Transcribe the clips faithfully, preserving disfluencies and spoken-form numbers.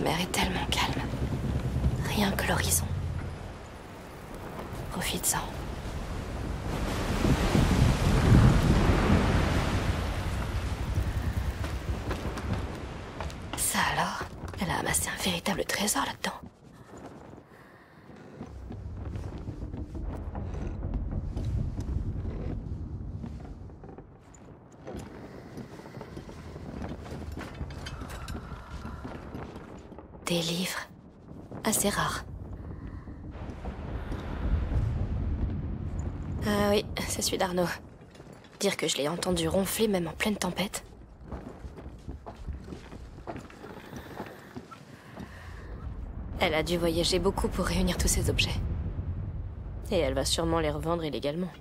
mer est tellement calme. Rien que l'horizon. Profites-en. Ça alors, elle a amassé un véritable trésor là-dedans. Des livres. Assez rares. Ah oui, c'est celui d'Arnaud. Dire que je l'ai entendu ronfler même en pleine tempête. Elle a dû voyager beaucoup pour réunir tous ces objets. Et elle va sûrement les revendre illégalement.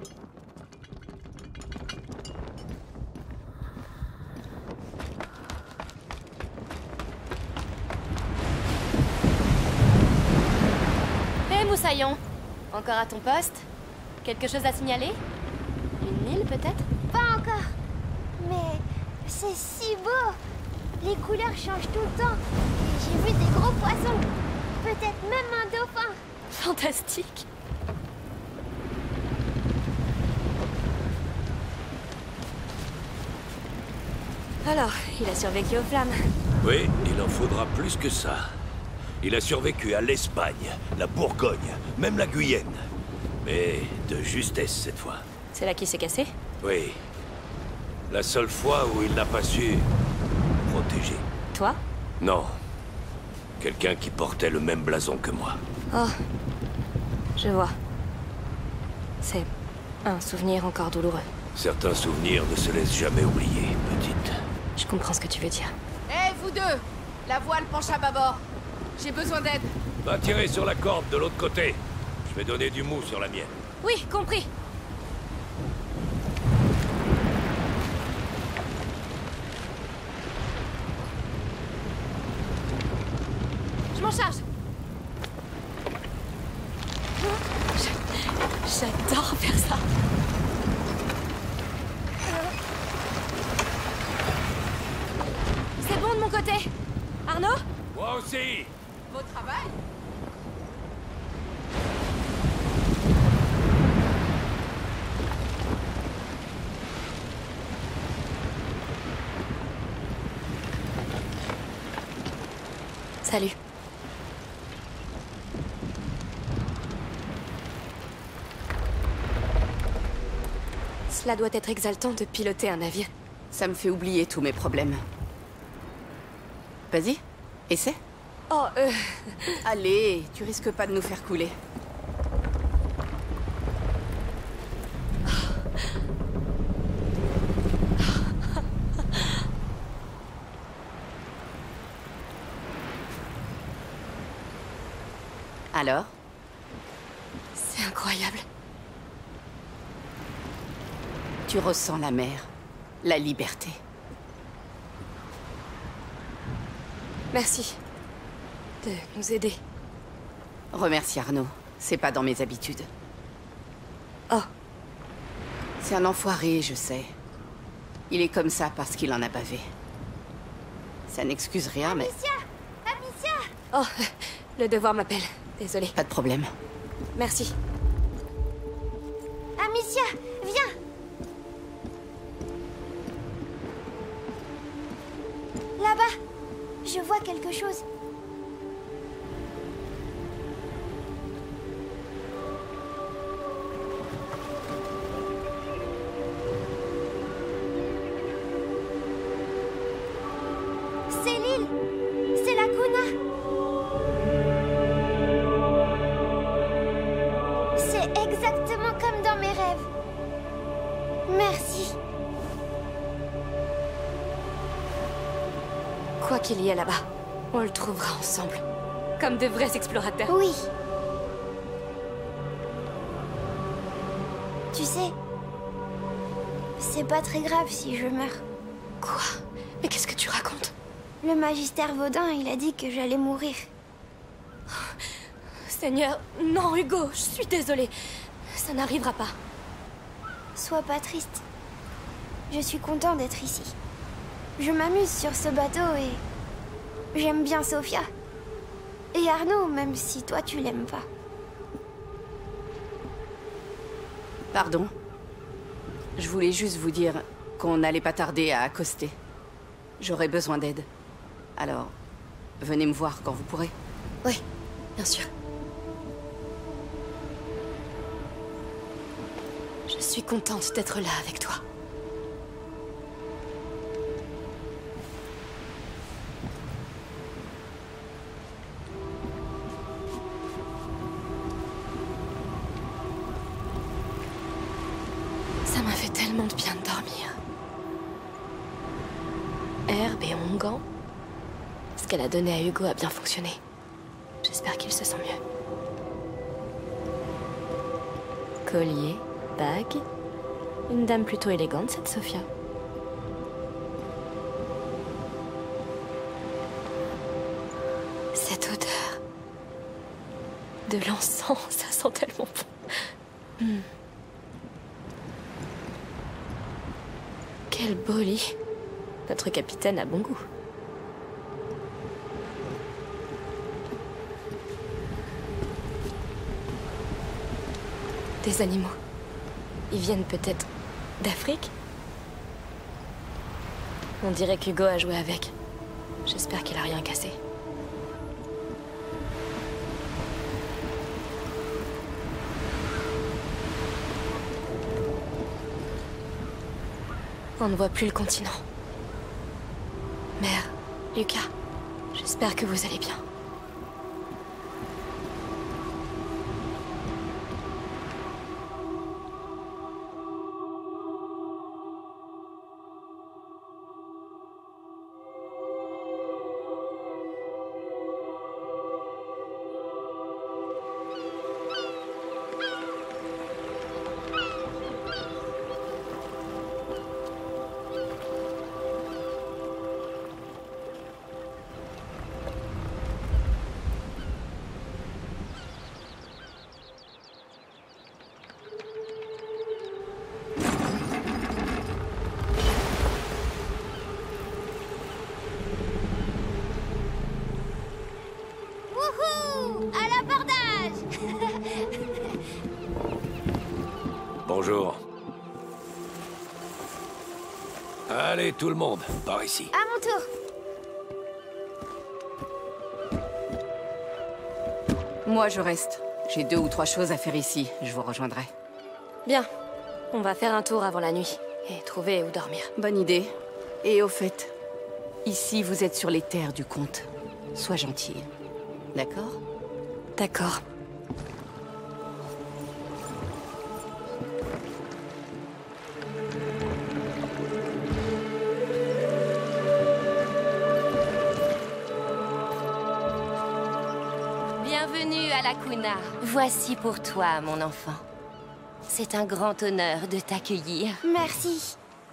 Hé, Moussaillon! Encore à ton poste? Quelque chose à signaler? Une île, peut-être? Pas encore. Mais c'est si beau. Les couleurs changent tout le temps. Et j'ai vu des gros poissons. Peut-être même un dauphin. Fantastique! Alors, il a survécu aux flammes. Oui, il en faudra plus que ça. Il a survécu à l'Espagne, la Bourgogne, même la Guyenne. Mais de justesse cette fois. C'est là qu'il s'est cassé? Oui. La seule fois où il n'a pas su protéger. Toi? Non. Quelqu'un qui portait le même blason que moi. Oh. Je vois. C'est un souvenir encore douloureux. Certains souvenirs ne se laissent jamais oublier, petite. Je comprends ce que tu veux dire. Hé, hey, vous deux! La voile penche à bâbord. J'ai besoin d'aide. Va tirer sur la corde de l'autre côté. Je vais donner du mou sur la mienne. Oui, compris. Je m'en charge. J'adore faire ça. C'est bon de mon côté. Arnaud? Moi aussi. Beau travail. Salut. Cela doit être exaltant de piloter un navire. Ça me fait oublier tous mes problèmes. Vas-y, essaie. Oh, euh... Allez, tu risques pas de nous faire couler. Alors? C'est incroyable. Tu ressens la mer, la liberté. Merci de nous aider. Remercie Arnaud, c'est pas dans mes habitudes. Oh. C'est un enfoiré, je sais. Il est comme ça parce qu'il en a bavé. Ça n'excuse rien, mais... Amicia! Amicia! Oh, le devoir m'appelle. Désolée. Pas de problème. Merci. Amicia, viens! Là-bas, je vois quelque chose. C'est l'île! C'est la Kuna! C'est exactement comme dans mes rêves. Merci. Quoi qu'il y ait là-bas, on le trouvera ensemble. Comme de vrais explorateurs. Oui. Tu sais, c'est pas très grave si je meurs. Quoi? Mais qu'est-ce que tu racontes? Le magistère Vaudin, il a dit que j'allais mourir. Seigneur, non Hugo, je suis désolée. Ça n'arrivera pas. Sois pas triste. Je suis content d'être ici. Je m'amuse sur ce bateau et... j'aime bien Sophia. Et Arnaud, même si toi tu l'aimes pas. Pardon. Je voulais juste vous dire qu'on n'allait pas tarder à accoster. J'aurais besoin d'aide. Alors, venez me voir quand vous pourrez. Oui, bien sûr. Je suis contente d'être là avec toi. Ça m'a fait tellement de bien de dormir. Herbe et onguent. Ce qu'elle a donné à Hugo a bien fonctionné. J'espère qu'il se sent mieux. Collier, bague. Une dame plutôt élégante, cette Sophia. Cette odeur de l'encens, ça sent tellement bon. Hmm. Quel beau lit. Notre capitaine a bon goût. Des animaux. Ils viennent peut-être d'Afrique? On dirait qu'Hugo a joué avec. J'espère qu'il a rien cassé. On ne voit plus le continent. Mère, Lucas, j'espère que vous allez bien. Bonjour. Allez, tout le monde, par ici. À mon tour. Moi, je reste. J'ai deux ou trois choses à faire ici. Je vous rejoindrai. Bien. On va faire un tour avant la nuit. Et trouver où dormir. Bonne idée. Et au fait, ici, vous êtes sur les terres du comte. Sois gentille. D'accord? D'accord. Bienvenue à la Cuna. Voici pour toi, mon enfant. C'est un grand honneur de t'accueillir. Merci.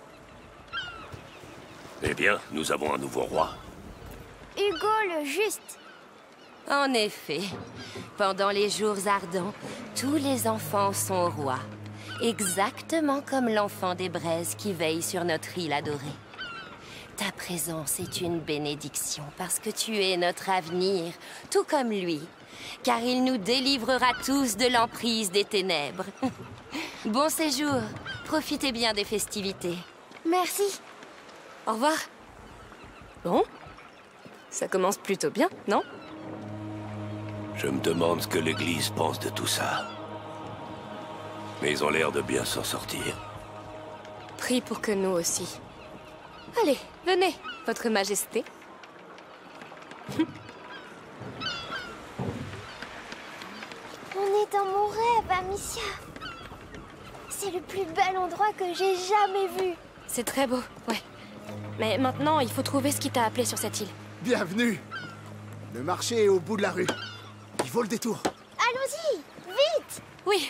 Eh bien, nous avons un nouveau roi. Hugo le Juste. En effet, pendant les jours ardents, tous les enfants sont rois. Exactement comme l'enfant des braises qui veille sur notre île adorée. Ta présence est une bénédiction parce que tu es notre avenir, tout comme lui. Car il nous délivrera tous de l'emprise des ténèbres. Bon séjour. Profitez bien des festivités. Merci. Au revoir. Bon. Ça commence plutôt bien, non? Je me demande ce que l'Église pense de tout ça. Mais ils ont l'air de bien s'en sortir. Prie pour que nous aussi. Allez, venez, Votre Majesté. On est dans mon rêve, Amicia. C'est le plus bel endroit que j'ai jamais vu. C'est très beau, ouais. Mais maintenant, il faut trouver ce qui t'a appelé sur cette île. Bienvenue. Le marché est au bout de la rue. Il vaut le détour. Allons-y, vite. Oui.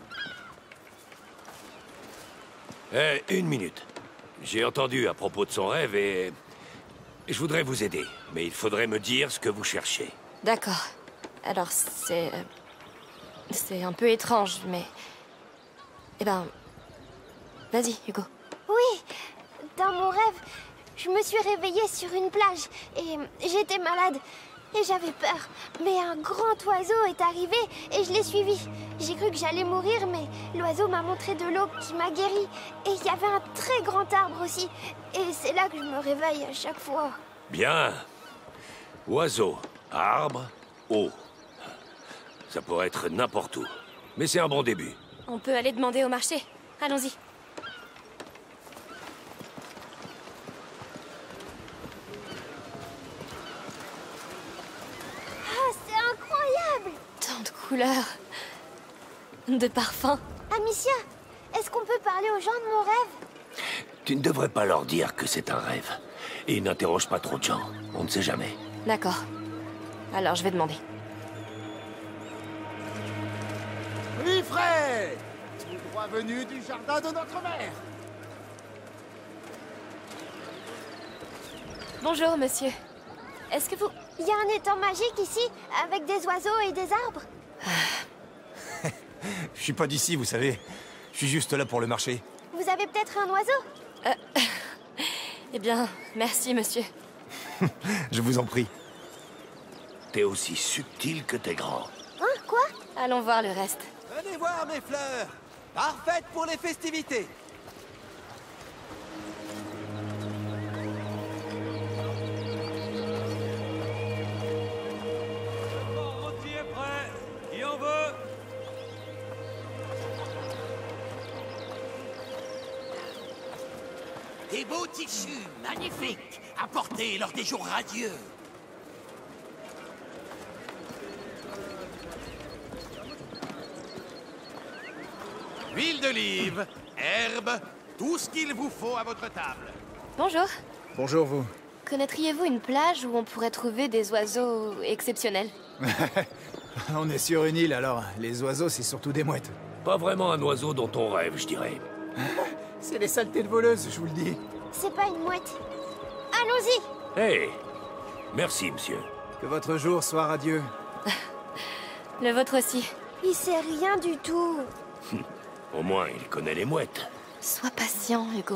Eh, une minute. J'ai entendu à propos de son rêve et... Je voudrais vous aider, mais il faudrait me dire ce que vous cherchez. D'accord. Alors, c'est... euh, C'est un peu étrange, mais... Eh ben... Vas-y, Hugo. Oui, dans mon rêve, je me suis réveillée sur une plage et j'étais malade. et j'avais peur. Mais un grand oiseau est arrivé et je l'ai suivi. J'ai cru que j'allais mourir, mais l'oiseau m'a montré de l'eau qui m'a guéri. Et il y avait un très grand arbre aussi. Et c'est là que je me réveille à chaque fois. Bien. Oiseau, arbre, eau. Ça pourrait être n'importe où. Mais c'est un bon début. On peut aller demander au marché. Allons-y. Ah, c'est incroyable! Tant de couleurs. De parfums. Amicia, est-ce qu'on peut parler aux gens de mon rêve? Tu ne devrais pas leur dire que c'est un rêve. Et n'interroge pas trop de gens. On ne sait jamais. D'accord. Alors, je vais demander. Oui, Fred! Tout droit venu du jardin de notre mère. Bonjour, monsieur. Est-ce que vous... Il y a un étang magique ici, avec des oiseaux et des arbres. Je suis pas d'ici, vous savez. Je suis juste là pour le marché. Vous avez peut-être un oiseau? Euh... eh bien, merci, monsieur. Je vous en prie. T'es aussi subtil que t'es grand. Hein, quoi? Allons voir le reste. Venez voir mes fleurs. Parfaites pour les festivités. Le rôti est prêt. Qui en veut? Des beaux tissus magnifiques, apportés lors des jours radieux. Huile d'olive, herbes, tout ce qu'il vous faut à votre table. Bonjour. Bonjour, vous. Connaîtriez-vous une plage où on pourrait trouver des oiseaux exceptionnels? On est sur une île, alors les oiseaux, c'est surtout des mouettes. Pas vraiment un oiseau dont on rêve, je dirais. C'est les saletés de voleuses, je vous le dis. C'est pas une mouette. Allons-y! Hé! Merci, monsieur. Que votre jour soit radieux. Le vôtre aussi. Il sait rien du tout. Au moins, il connaît les mouettes. Sois patient, Hugo.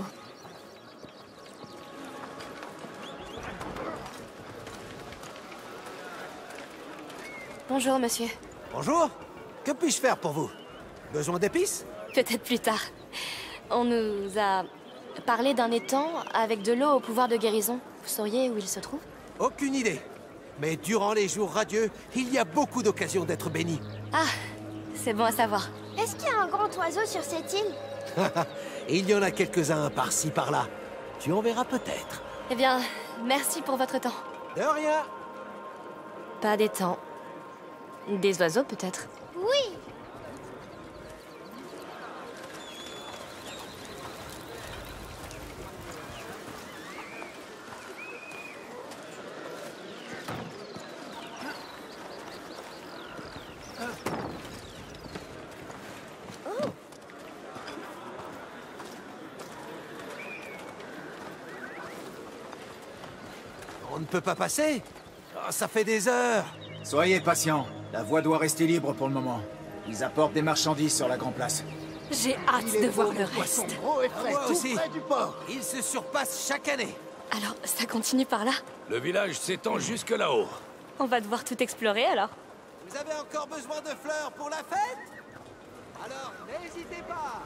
Bonjour, monsieur. Bonjour. Que puis-je faire pour vous? Besoin d'épices? Peut-être plus tard. On nous a parlé d'un étang avec de l'eau au pouvoir de guérison. Vous sauriez où il se trouve? Aucune idée. Mais durant les jours radieux, il y a beaucoup d'occasions d'être béni. Ah, c'est bon à savoir. Est-ce qu'il y a un grand oiseau sur cette île? Il y en a quelques-uns par-ci, par-là. Tu en verras peut-être. Eh bien, merci pour votre temps. De rien. Pas d'étang. Des oiseaux, peut-être? Oui! On ne peut pas passer? Oh, ça fait des heures. Soyez patients. La voie doit rester libre pour le moment. Ils apportent des marchandises sur la Grand Place. J'ai hâte de voir le reste. Gros et frais, Moi tout aussi. près du port. Ils se surpassent chaque année. Alors, ça continue par là? Le village s'étend jusque là-haut. On va devoir tout explorer, alors. Vous avez encore besoin de fleurs pour la fête? Alors, n'hésitez pas.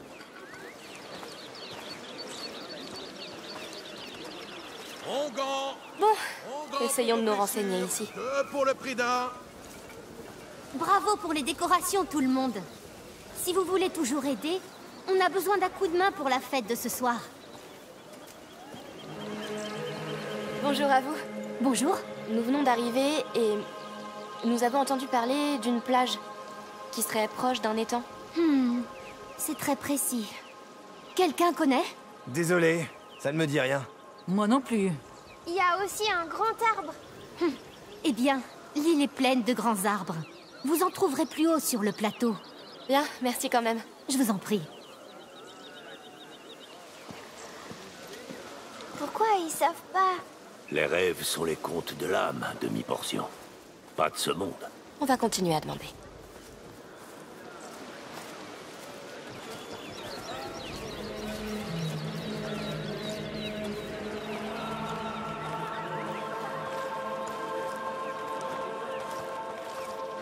Ongan. Bon, Ongan essayons de pour nous vos renseigner blessures. ici. Deux pour le prix d'un. Bravo pour les décorations, tout le monde. Si vous voulez toujours aider, on a besoin d'un coup de main pour la fête de ce soir. Bonjour à vous. Bonjour. Nous venons d'arriver et nous avons entendu parler d'une plage qui serait proche d'un étang. Hmm, c'est très précis. Quelqu'un connaît? Désolé, ça ne me dit rien. Moi non plus. Il y a aussi un grand arbre. Hum, Eh bien, l'île est pleine de grands arbres. Vous en trouverez plus haut sur le plateau. Bien, merci quand même. Je vous en prie. Pourquoi ils savent pas? Les rêves sont les contes de l'âme, demi-portion. Pas de ce monde. On va continuer à demander.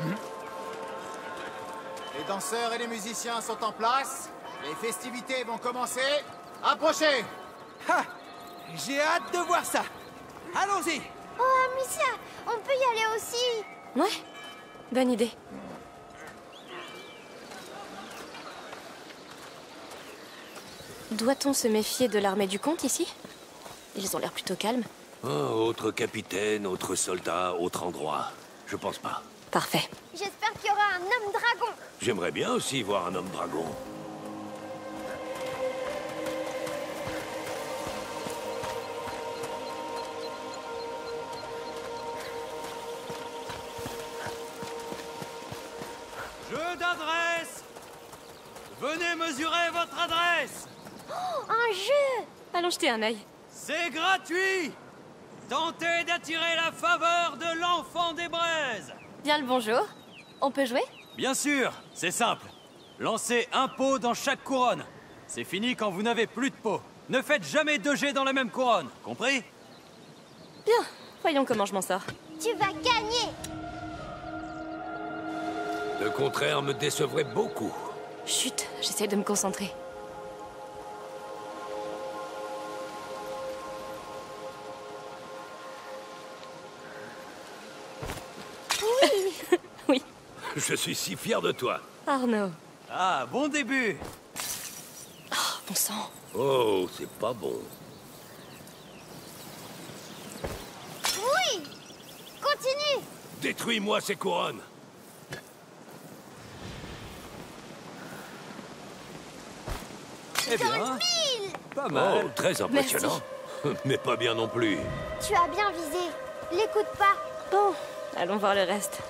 Les danseurs et les musiciens sont en place. Les festivités vont commencer. Approchez! Ha! J'ai hâte de voir ça. Allons-y! Oh, Amicia, on peut y aller aussi. Ouais, bonne idée. Doit-on se méfier de l'armée du comte ici? Ils ont l'air plutôt calmes. Oh, autre capitaine, autre soldat, autre endroit. Je pense pas. Parfait. J'espère qu'il y aura un homme dragon. J'aimerais bien aussi voir un homme dragon. Jeu d'adresse! Venez mesurer votre adresse! Oh, un jeu! Allons jeter un œil. C'est gratuit! Tentez d'attirer la faveur de l'enfant des braises! Bien le bonjour. On peut jouer? Bien sûr, c'est simple. Lancez un pot dans chaque couronne. C'est fini quand vous n'avez plus de pot. Ne faites jamais deux jets dans la même couronne, compris? Bien, voyons comment je m'en sors. Tu vas gagner! Le contraire me décevrait beaucoup. Chut, j'essaie de me concentrer. Oui! Oui. Je suis si fier de toi. Arnaud. Ah, bon début! Oh, bon sang. Oh, c'est pas bon. Oui! Continue! Détruis-moi ces couronnes. Eh bien, Mille! pas Oh, mal. très impressionnant. Mais pas bien non plus. Tu as bien visé. L'écoute pas. Bon, allons voir le reste.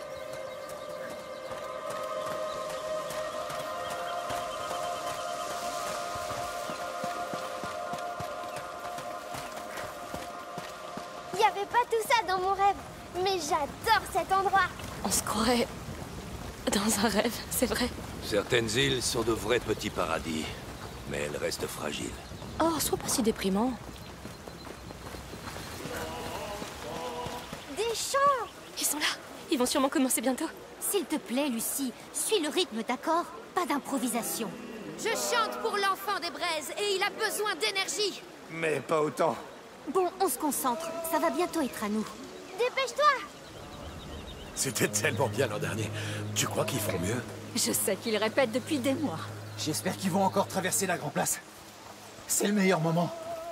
Il n'y avait pas tout ça dans mon rêve. Mais j'adore cet endroit. On se croirait dans un rêve, c'est vrai. Certaines îles sont de vrais petits paradis, mais elles restent fragiles. Oh, sois pas si déprimant. Des chants! Ils sont là. Ils vont sûrement commencer bientôt. S'il te plaît, Lucie, suis le rythme, d'accord? Pas d'improvisation. Je chante pour l'enfant des braises et il a besoin d'énergie. Mais pas autant. Bon, on se concentre. Ça va bientôt être à nous. Dépêche-toi! C'était tellement bien l'an dernier. Tu crois qu'ils feront mieux? Je sais qu'ils répètent depuis des mois. J'espère qu'ils vont encore traverser la Grand Place. C'est le meilleur moment.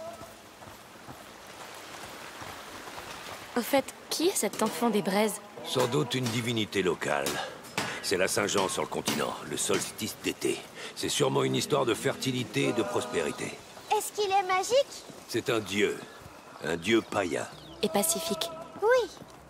Au fait, qui est cet enfant des braises? Sans doute une divinité locale. C'est la Saint-Jean sur le continent, le solstice d'été. C'est sûrement une histoire de fertilité et de prospérité. Est-ce qu'il est magique? C'est un dieu. Un dieu païen. Et pacifique. Oui.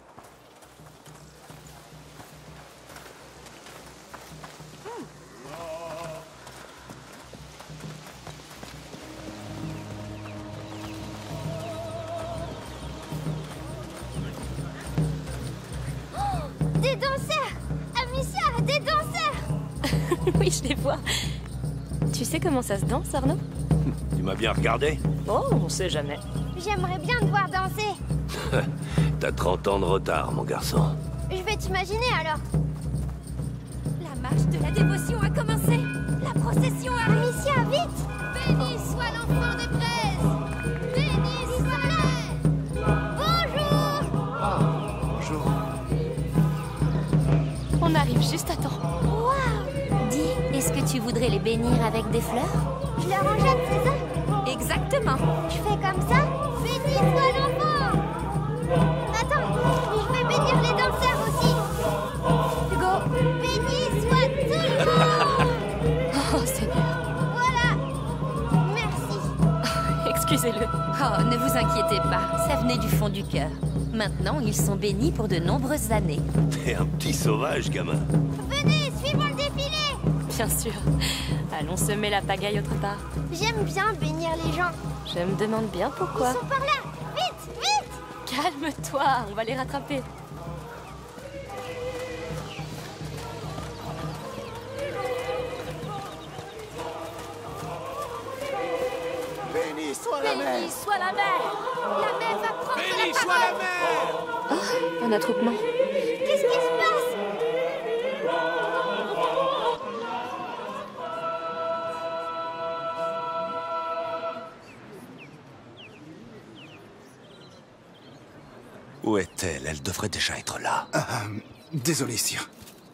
Des danseurs! Amicia, des danseurs! Oui, je les vois. Tu sais comment ça se danse, Arnaud? Tu m'as bien regardé? Oh, on sait jamais. J'aimerais bien te voir danser. T'as trente ans de retard, mon garçon. Je vais t'imaginer alors. La marche de la dévotion a commencé. La procession arrive. Amicia, vite! Béni soit l'enfant des braises. Béni soit-le. Bonjour! Ah, bonjour. On arrive juste à temps. Waouh! Dis, est-ce que tu voudrais les bénir avec des fleurs? Je leur en jette, c'est ça? Exactement. Je fais comme ça? Béni soit l'enfant! Attends, je vais bénir les danseurs aussi. Hugo, Béni soit tout le monde! Oh, Seigneur. Voilà! Merci. Excusez-le. oh, ne vous inquiétez pas, ça venait du fond du cœur. Maintenant, ils sont bénis pour de nombreuses années. T'es un petit sauvage, gamin. Venez, suivons le défilé! Bien sûr. Allons semer la pagaille autre part. J'aime bien bénir les gens. Je me demande bien pourquoi. Ils sont par là! Vite, vite! Calme-toi, on va les rattraper. Béni soit la mer! Béni soit la mer! La mer va prendre Béni la soit la parole! mer! Oh, un attroupement. Qu'est-ce qui se passe? Où est-elle? Elle devrait déjà être là. Euh, désolé, sire.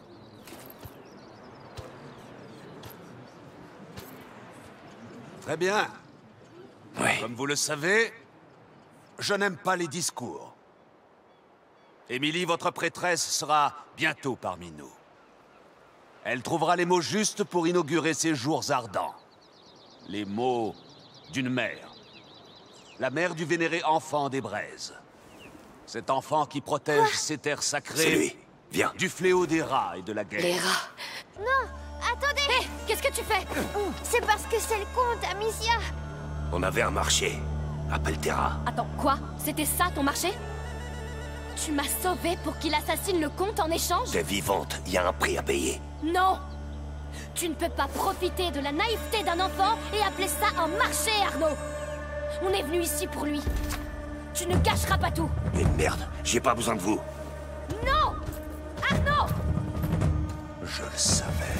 Très bien. Oui. Comme vous le savez, je n'aime pas les discours. Émilie, votre prêtresse, sera bientôt parmi nous. Elle trouvera les mots justes pour inaugurer ces jours ardents. Les mots d'une mère. La mère du vénéré enfant des braises. Cet enfant qui protège Quoi ces terres sacrées. C'est lui. Viens. Du fléau des rats et de la guerre. Les rats. Non, attendez. Hé, hey, qu'est-ce que tu fais? C'est parce que c'est le comte, Amicia. On avait un marché. À Pelterra. Attends, quoi? C'était ça ton marché? Tu m'as sauvé pour qu'il assassine le comte en échange? T'es vivante, il y a un prix à payer. Non! Tu ne peux pas profiter de la naïveté d'un enfant et appeler ça un marché, Arnaud! On est venu ici pour lui. Tu ne cacheras pas tout. Mais merde, j'ai pas besoin de vous. Non! Arnaud! Je le savais.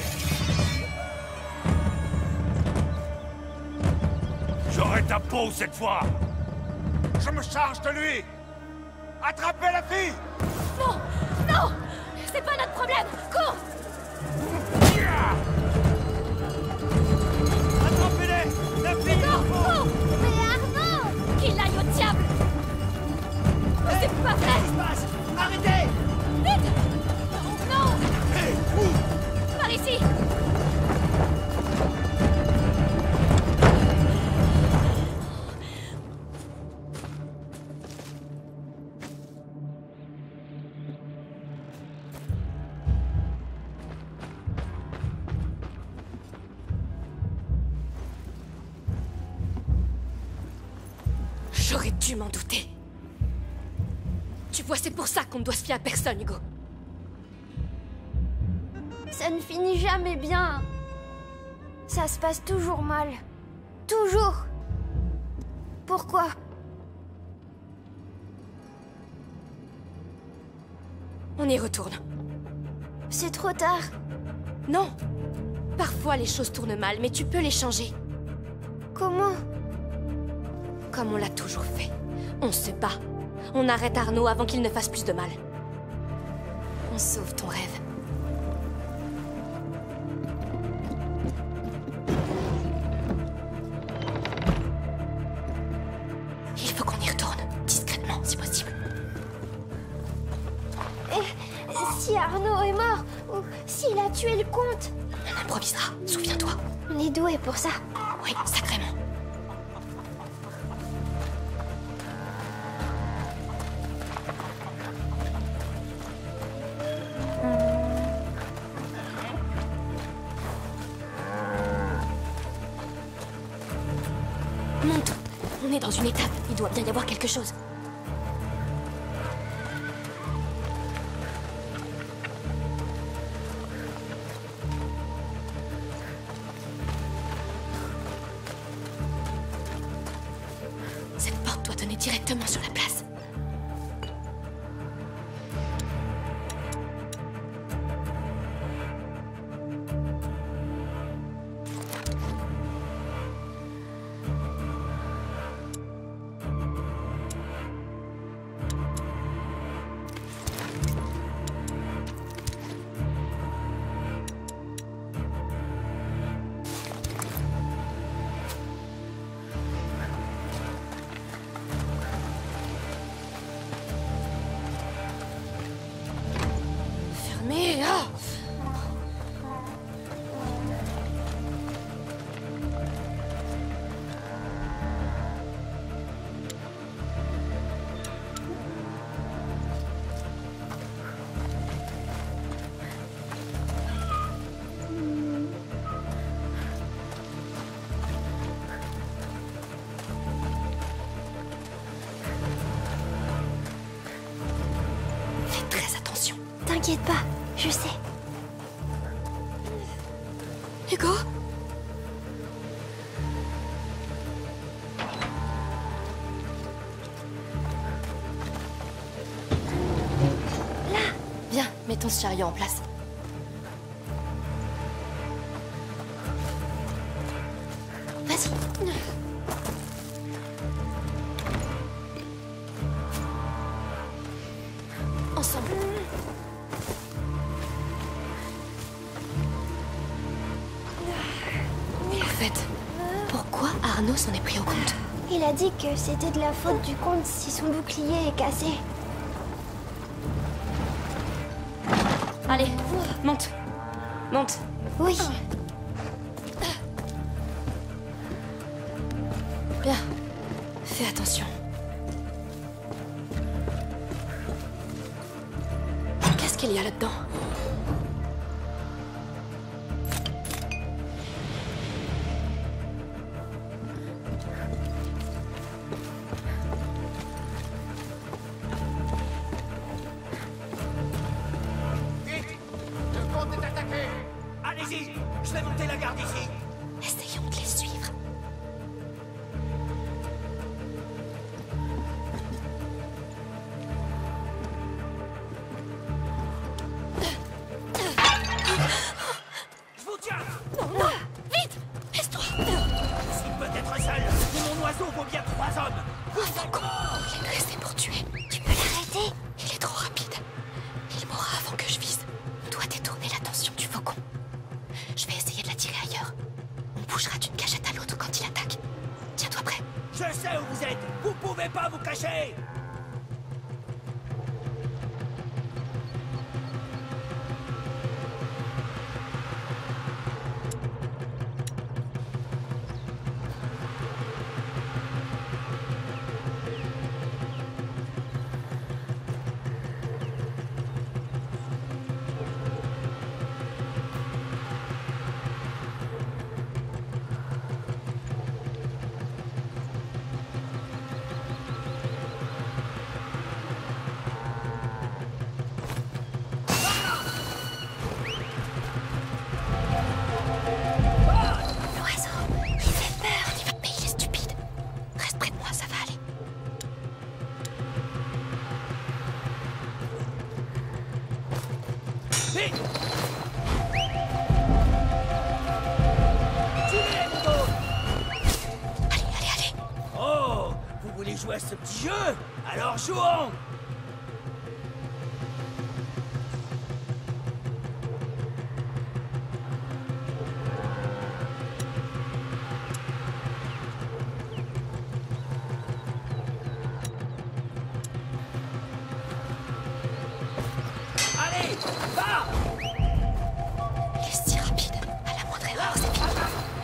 J'aurai ta peau cette fois! Je me charge de lui! Attrapez la fille! Non! Non! C'est pas notre problème! Cours! Attrapez-les! La fille! Non! Cours! Mais Arnaud! Qu'il aille au diable! Mais c'est pas vrai! Qu'est-ce qui se passe? Arrêtez! Vite! Non! Hé, où? Par ici! J'aurais dû m'en douter. Tu vois, c'est pour ça qu'on ne doit se fier à personne, Hugo. Ça ne finit jamais bien. Ça se passe toujours mal. Toujours. Pourquoi? On y retourne. C'est trop tard. Non. Parfois, les choses tournent mal, mais tu peux les changer. Comment? Comme on l'a toujours fait. On se bat. On arrête Arnaud avant qu'il ne fasse plus de mal. On sauve ton rêve. Il faut qu'on y retourne, discrètement, si possible. Et si Arnaud est mort, ou s'il a tué le comte? On improvisera, souviens-toi. On est doué pour ça. Oui, sacrément. Monte. On est dans une étape. Il doit bien y avoir quelque chose. Cette porte doit donner directement sur la place. Mais ah! Fais très attention. T'inquiète pas, je sais. Hugo? Là! Viens, mettons ce chariot en place. Vas-y. ensemble. Au fait, pourquoi Arnaud s'en est pris au compte? Il a dit que c'était de la faute du comte si son bouclier est cassé. Allez, monte. Monte. Oui. Bien. Fais attention. Qu'est-ce qu'il y a là-dedans? Je vais monter la garde ici. Essayons de les suivre. Je vous tiens. Non, non, vite, laisse-toi. Si peut-être seul, mais mon oiseau vaut bien trois hommes. Un faucon, il est dressé pour tuer. Tu peux l'arrêter? Il est trop rapide. Il mourra avant que je vise. On doit détourner l'attention du faucon. Je vais essayer de l'attirer ailleurs. On bougera d'une cachette à l'autre quand il attaque. Tiens-toi prêt. Je sais où vous êtes. Vous pouvez pas vous cacher. Jouer à ce petit jeu? Alors jouons! Allez, va! Il est si rapide. À la moindre erreur, c'est fini.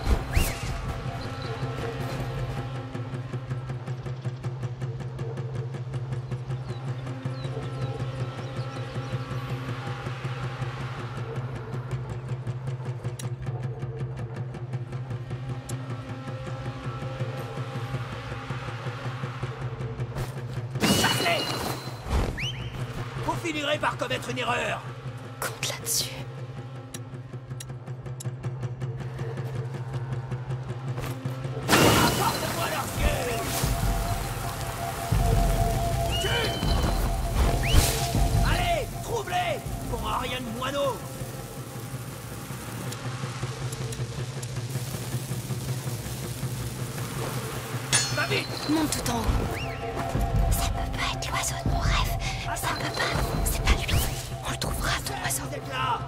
Vous finirez par commettre une erreur. Compte là-dessus. Apporte-moi leurs yeux. Tue. Allez, trouve-les. Pour un rien de moineau. Va vite. Monte tout en haut. Ça peut pas être l'oiseau de mon rêve. Ça peut pas. C'est pas lui. On le trouvera, ton oiseau. Vous êtes là.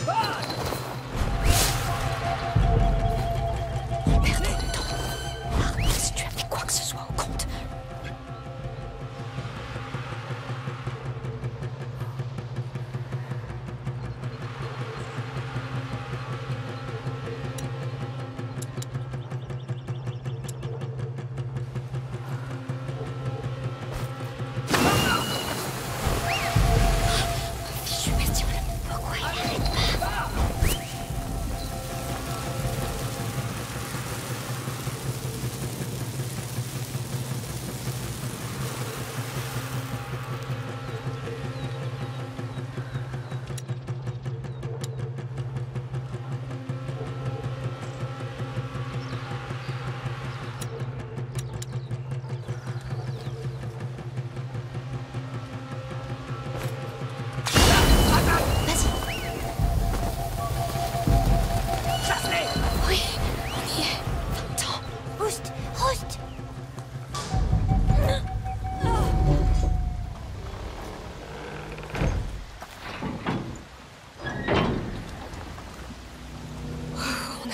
Perdons le temps.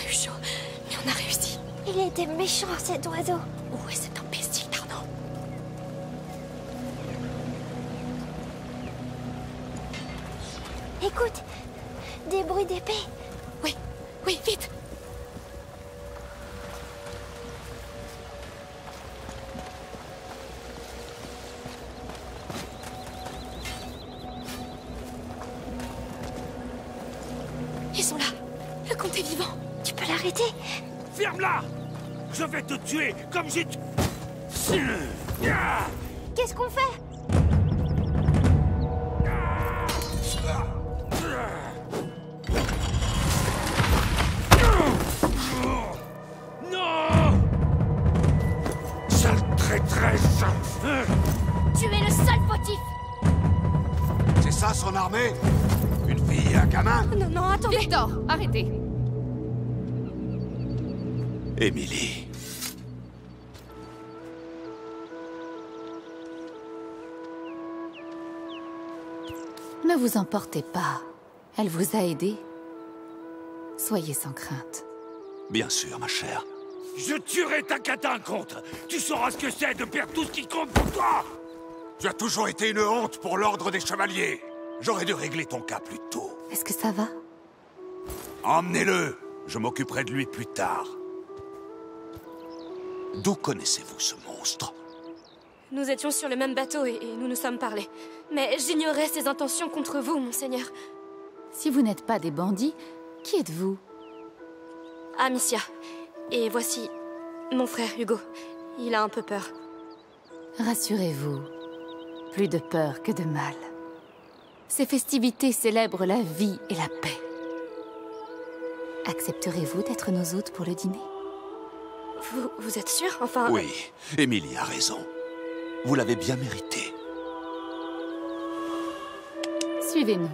eu chaud, mais on a réussi. Il était méchant, cet oiseau. Où est cet imbécile d'Arnaud? Écoute, des bruits d'épée. Oui, oui, vite. Ils sont là. Le comte est vivant. Tu peux l'arrêter? Ferme-la! Je vais te tuer comme j'ai... Qu'est-ce qu'on fait? Non! Sale traîtresse! Tu es le seul fautif! C'est ça son armée? Une fille et un gamin? Non, non, attendez. Victor, arrêtez. Émilie. Ne vous emportez pas. Elle vous a aidé. Soyez sans crainte. Bien sûr, ma chère. Je tuerai ta catin contre. Tu sauras ce que c'est de perdre tout ce qui compte pour toi. Tu as toujours été une honte pour l'ordre des chevaliers. J'aurais dû régler ton cas plus tôt. Est-ce que ça va? Emmenez-le. Je m'occuperai de lui plus tard. D'où connaissez-vous ce monstre? Nous étions sur le même bateau et, et nous nous sommes parlé. Mais j'ignorais ses intentions contre vous, monseigneur. Si vous n'êtes pas des bandits, qui êtes-vous? Amicia. Et voici mon frère Hugo. Il a un peu peur. Rassurez-vous, plus de peur que de mal. Ces festivités célèbrent la vie et la paix. Accepterez-vous d'être nos hôtes pour le dîner? Vous, vous êtes sûr? Enfin... Oui, Émilie a raison. Vous l'avez bien mérité. Suivez-nous.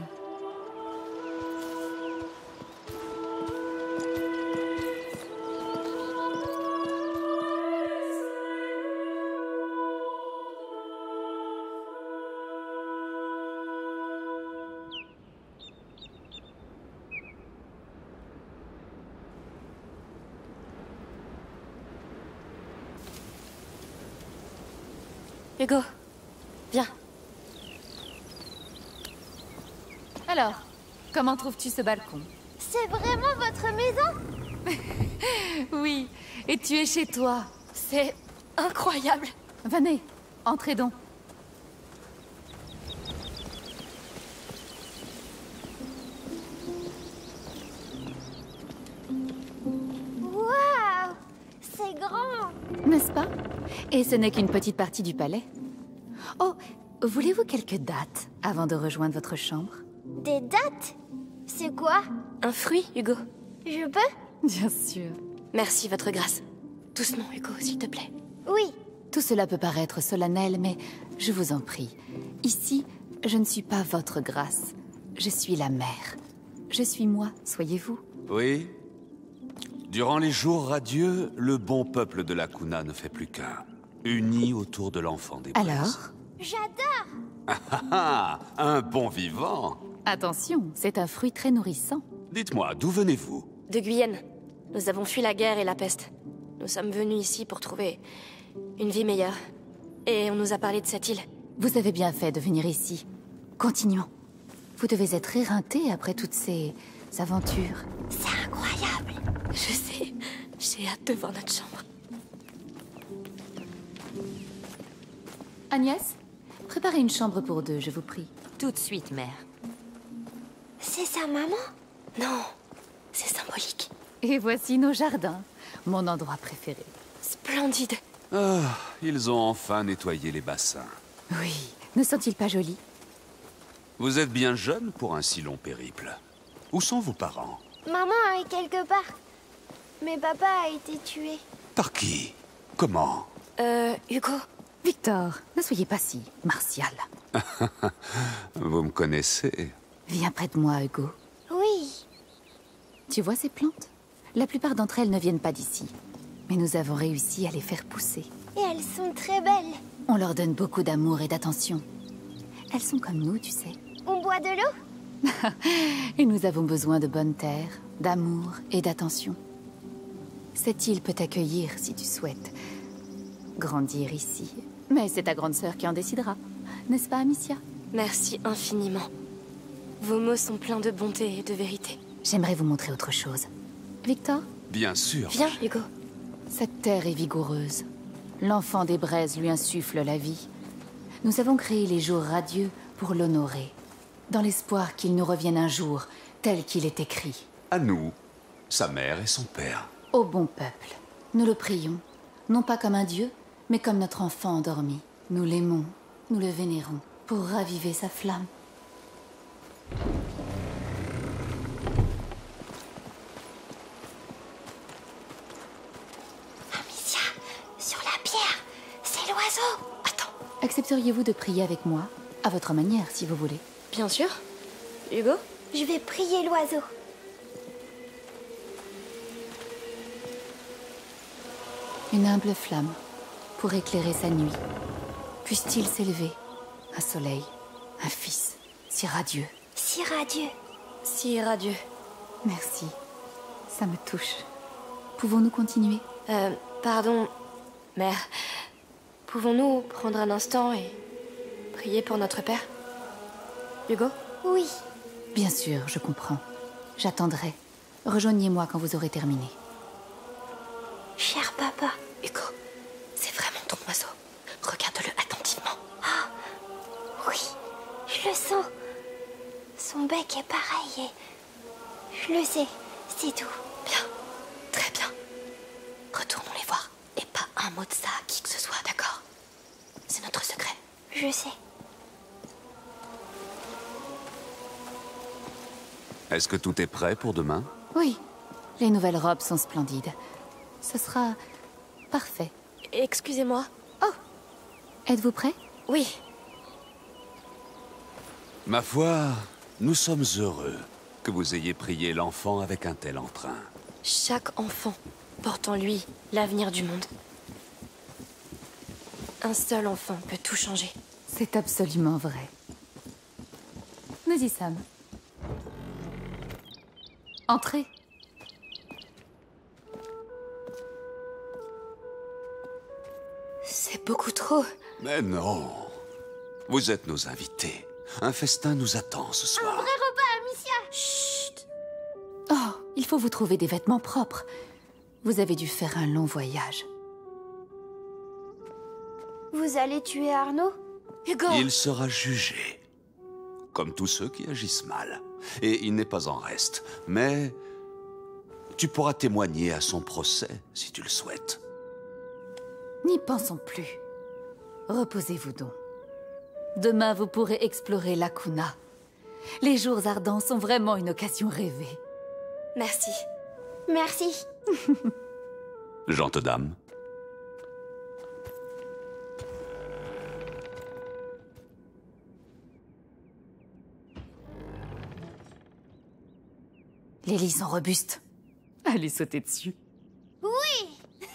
Hugo, viens. Alors, comment trouves-tu ce balcon? C'est vraiment votre maison? Oui, et tu es chez toi. C'est incroyable. Venez, entrez donc. Waouh! C'est grand! N'est-ce pas? Et ce n'est qu'une petite partie du palais. Oh, voulez-vous quelques dattes avant de rejoindre votre chambre? Des dattes? C'est quoi? Un fruit, Hugo. Je peux? Bien sûr. Merci, votre grâce. Doucement, Hugo, s'il te plaît. Oui. Tout cela peut paraître solennel, mais je vous en prie. Ici, je ne suis pas votre grâce. Je suis la mère. Je suis moi, soyez-vous. Oui. Durant les jours radieux, le bon peuple de la Kuna ne fait plus qu'un. Uni autour de l'enfant des braises. Alors? J'adore! Ah ah ah! Un bon vivant! Attention, c'est un fruit très nourrissant. Dites-moi, d'où venez-vous? De Guyenne. Nous avons fui la guerre et la peste. Nous sommes venus ici pour trouver une vie meilleure. Et on nous a parlé de cette île. Vous avez bien fait de venir ici. Continuons. Vous devez être éreinté après toutes ces aventures. C'est incroyable. Je sais. J'ai hâte de voir notre chambre. Agnès, préparez une chambre pour deux, je vous prie. Tout de suite, mère. C'est sa maman? Non, c'est symbolique. Et voici nos jardins, mon endroit préféré. Splendide. Ah, ils ont enfin nettoyé les bassins. Oui, ne sont-ils pas jolis? Vous êtes bien jeune pour un si long périple. Où sont vos parents? Maman est quelque part. Mais papa a été tué. Par qui? Comment? Euh, Hugo? Victor, ne soyez pas si martial. Vous me connaissez. Viens près de moi, Hugo. Oui. Tu vois ces plantes? La plupart d'entre elles ne viennent pas d'ici. Mais nous avons réussi à les faire pousser. Et elles sont très belles. On leur donne beaucoup d'amour et d'attention. Elles sont comme nous, tu sais. On boit de l'eau? Et nous avons besoin de bonne terre, d'amour et d'attention. Cette île peut t'accueillir si tu souhaites grandir ici. Mais c'est ta grande sœur qui en décidera. N'est-ce pas, Amicia? Merci infiniment. Vos mots sont pleins de bonté et de vérité. J'aimerais vous montrer autre chose. Victor? Bien sûr. Viens, Hugo. Cette terre est vigoureuse. L'enfant des braises lui insuffle la vie. Nous avons créé les jours radieux pour l'honorer, dans l'espoir qu'il nous revienne un jour, tel qu'il est écrit. À nous, sa mère et son père. Au bon peuple, nous le prions, non pas comme un dieu, mais comme notre enfant endormi. Nous l'aimons, nous le vénérons, pour raviver sa flamme. Amicia, sur la pierre, c'est l'oiseau. Attends. Accepteriez-vous de prier avec moi, à votre manière, si vous voulez? Bien sûr. Hugo? Je vais prier l'oiseau. Une humble flamme, pour éclairer sa nuit. Puisse-t-il s'élever, un soleil, un fils, si radieux. Si radieux. Si radieux. Merci, ça me touche. Pouvons-nous continuer? Euh, pardon, mère. Pouvons-nous prendre un instant et prier pour notre père? Hugo? Oui. Bien sûr, je comprends. J'attendrai. Rejoignez-moi quand vous aurez terminé. Cher papa. Hugo, c'est vraiment ton oiseau. Regarde-le attentivement. Ah, oui, je le sens. Son bec est pareil et... Je le sais, c'est tout. Bien, très bien. Retournons les voir. Et pas un mot de ça à qui que ce soit, d'accord? C'est notre secret. Je sais. Est-ce que tout est prêt pour demain? Oui, les nouvelles robes sont splendides. Ce sera parfait. Excusez-moi. Oh, êtes-vous prêt? Oui. Ma foi, nous sommes heureux que vous ayez prié l'enfant avec un tel entrain. Chaque enfant porte en lui l'avenir du monde. Un seul enfant peut tout changer. C'est absolument vrai. Nous y sommes. Entrez. C'est beaucoup trop. Mais non. Vous êtes nos invités. Un festin nous attend ce soir. Un vrai repas, Amicia. Chut. Oh, il faut vous trouver des vêtements propres. Vous avez dû faire un long voyage. Vous allez tuer Arnaud? Hugo! Il sera jugé. Comme tous ceux qui agissent mal. Et il n'est pas en reste. Mais tu pourras témoigner à son procès, si tu le souhaites. N'y pensons plus. Reposez-vous donc. Demain, vous pourrez explorer Lacuna. Les jours ardents sont vraiment une occasion rêvée. Merci. Merci. Gente dame. Les lits sont robustes. Allez sauter dessus. Oui.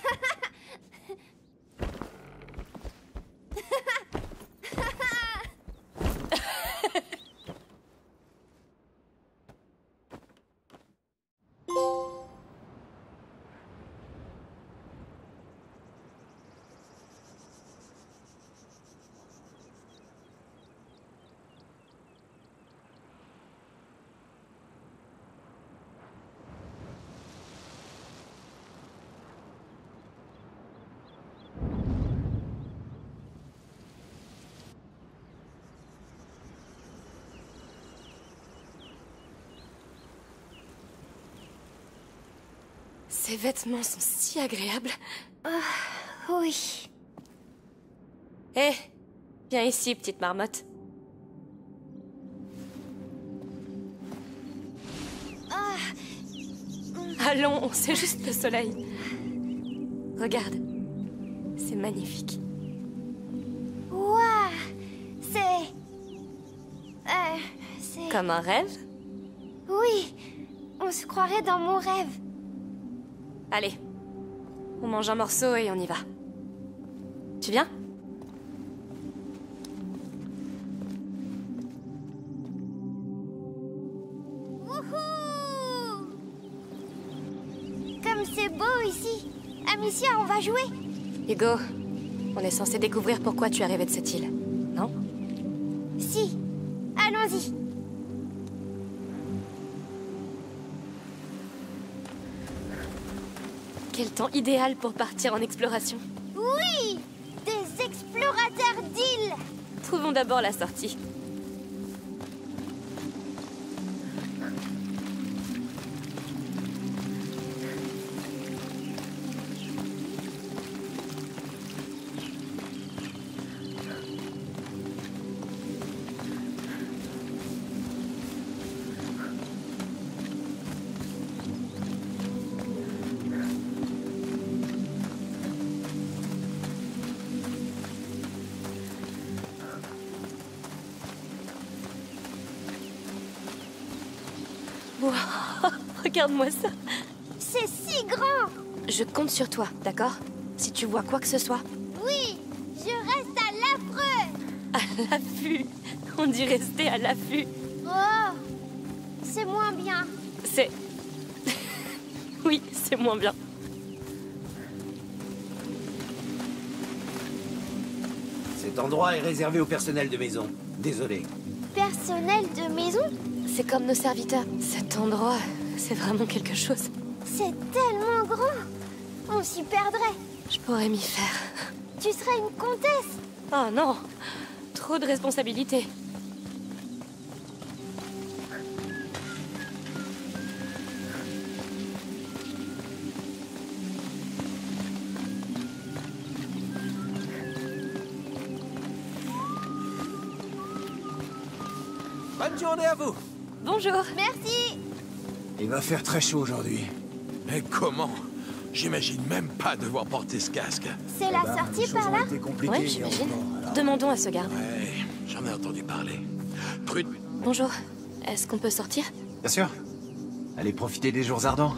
Ces vêtements sont si agréables. Uh, oui. Hé, hey, viens ici, petite marmotte. Ah. Allons, c'est juste le soleil. Regarde, c'est magnifique. Waouh, c'est... Euh, c'est... Comme un rêve? Oui, on se croirait dans mon rêve. Allez, on mange un morceau et on y va. Tu viens? Comme comme c'est beau ici. Amicia, on va jouer. Hugo, on est censé découvrir pourquoi tu es arrivé de cette île, non? Si. Allons-y. Quel temps idéal pour partir en exploration. Oui! Des explorateurs d'îles. Trouvons d'abord la sortie. Wow. Regarde-moi ça. C'est si grand. Je compte sur toi, d'accord? Si tu vois quoi que ce soit. Oui, je reste à l'affreux. À l'affût. On dit rester à l'affût. Oh, c'est moins bien. C'est... oui, c'est moins bien. Cet endroit est réservé au personnel de maison. Désolé. Personnel de maison? C'est comme nos serviteurs. Cet endroit, c'est vraiment quelque chose. C'est tellement grand. On s'y perdrait. Je pourrais m'y faire. Tu serais une comtesse. Oh non. Trop de responsabilités. Bonne journée à vous. Bonjour. Merci. Il va faire très chaud aujourd'hui. Mais comment? J'imagine même pas devoir porter ce casque. C'est la sortie par là? Ouais, j'imagine. Demandons à ce garde. Ouais, j'en ai entendu parler. Prud... Bonjour. Est-ce qu'on peut sortir? Bien sûr. Allez profiter des jours ardents.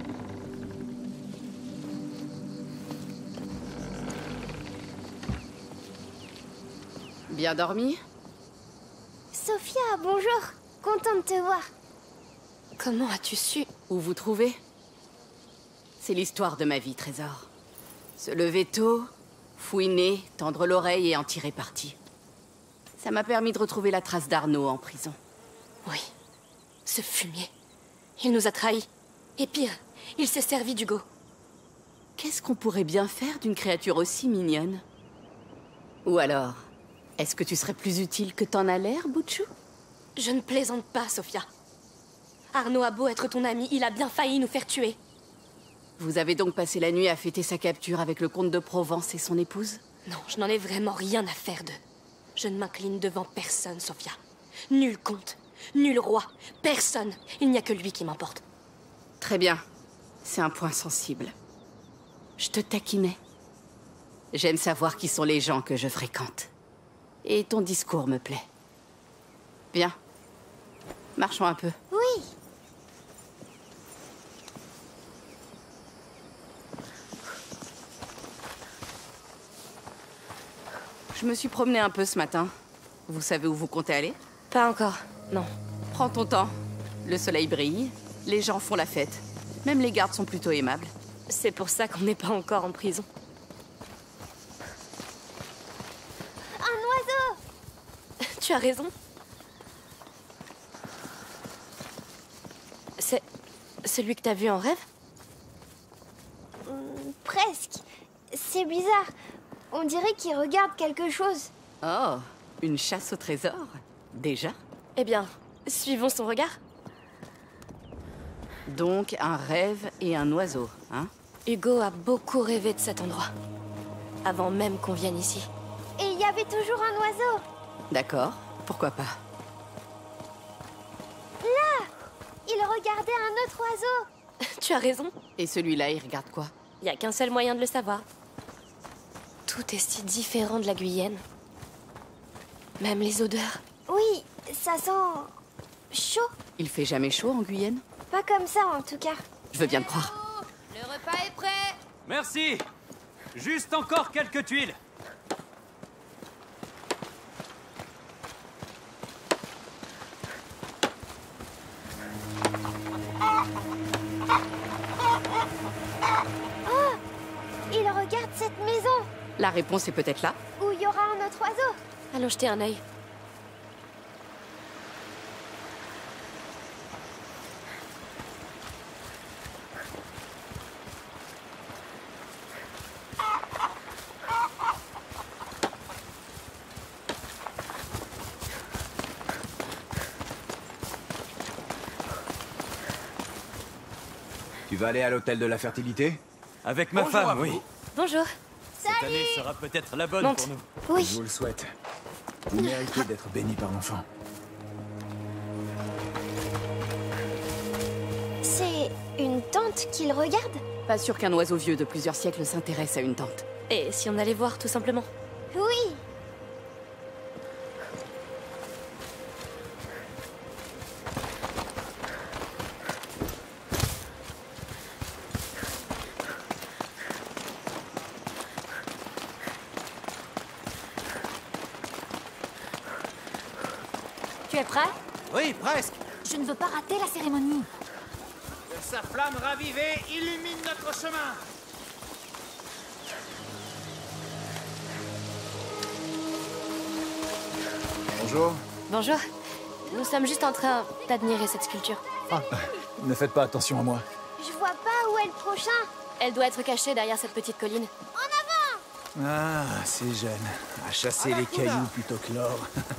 Bien dormi? Sophia, bonjour. Contente de te voir. Comment as-tu su où vous trouvez? C'est l'histoire de ma vie, Trésor. Se lever tôt, fouiner, tendre l'oreille et en tirer parti. Ça m'a permis de retrouver la trace d'Arnaud en prison. Oui. Ce fumier. Il nous a trahis. Et pire, il s'est servi d'Hugo. Qu'est-ce qu'on pourrait bien faire d'une créature aussi mignonne? Ou alors, est-ce que tu serais plus utile que t'en as l'air, Butchou? Je ne plaisante pas, Sophia. Arnaud a beau être ton ami, il a bien failli nous faire tuer. Vous avez donc passé la nuit à fêter sa capture avec le comte de Provence et son épouse? Non, je n'en ai vraiment rien à faire d'eux. Je ne m'incline devant personne, Sophia. Nul comte, nul roi, personne. Il n'y a que lui qui m'importe. Très bien. C'est un point sensible. Je te taquinais. J'aime savoir qui sont les gens que je fréquente. Et ton discours me plaît. Bien. Marchons un peu. Oui. Je me suis promenée un peu ce matin. Vous savez où vous comptez aller? Pas encore, non. Prends ton temps. Le soleil brille, les gens font la fête. Même les gardes sont plutôt aimables. C'est pour ça qu'on n'est pas encore en prison. Un oiseau! Tu as raison. C'est... celui que t'as vu en rêve? Hum, presque. C'est bizarre. On dirait qu'il regarde quelque chose. Oh, une chasse au trésor? Déjà? Eh bien, suivons son regard. Donc un rêve et un oiseau, hein? Hugo a beaucoup rêvé de cet endroit. Avant même qu'on vienne ici. Et il y avait toujours un oiseau. D'accord, pourquoi pas? Là! Il regardait un autre oiseau. Tu as raison. Et celui-là, il regarde quoi? Il n'y a qu'un seul moyen de le savoir. Tout est si différent de la Guyenne. Même les odeurs. Oui, ça sent... chaud. Il fait jamais chaud en Guyenne? Pas comme ça, en tout cas. Je veux bien te croire. Le repas est prêt. Merci. Juste encore quelques tuiles. La réponse est peut-être là. Ou il y aura un autre oiseau. Allons jeter un œil. Tu vas aller à l'hôtel de la fertilité? Avec ma Bonjour à femme, vous. oui. Bonjour. Cette année sera peut-être la bonne Monte. pour nous. Oui. Je vous le souhaite. Vous méritez d'être béni par l'enfant. C'est une tante qu'il regarde? Pas sûr qu'un oiseau vieux de plusieurs siècles s'intéresse à une tante. Et si on allait voir, tout simplement? Oui. Tu es prêt? Oui, presque. Je ne veux pas rater la cérémonie. Que sa flamme ravivée illumine notre chemin. Bonjour. Bonjour. Nous sommes juste en train d'admirer cette sculpture. Ah, ne faites pas attention à moi. Je vois pas où est le prochain. Elle doit être cachée derrière cette petite colline. En avant! Ah, c'est jeune. À chasser les cailloux plutôt que l'or.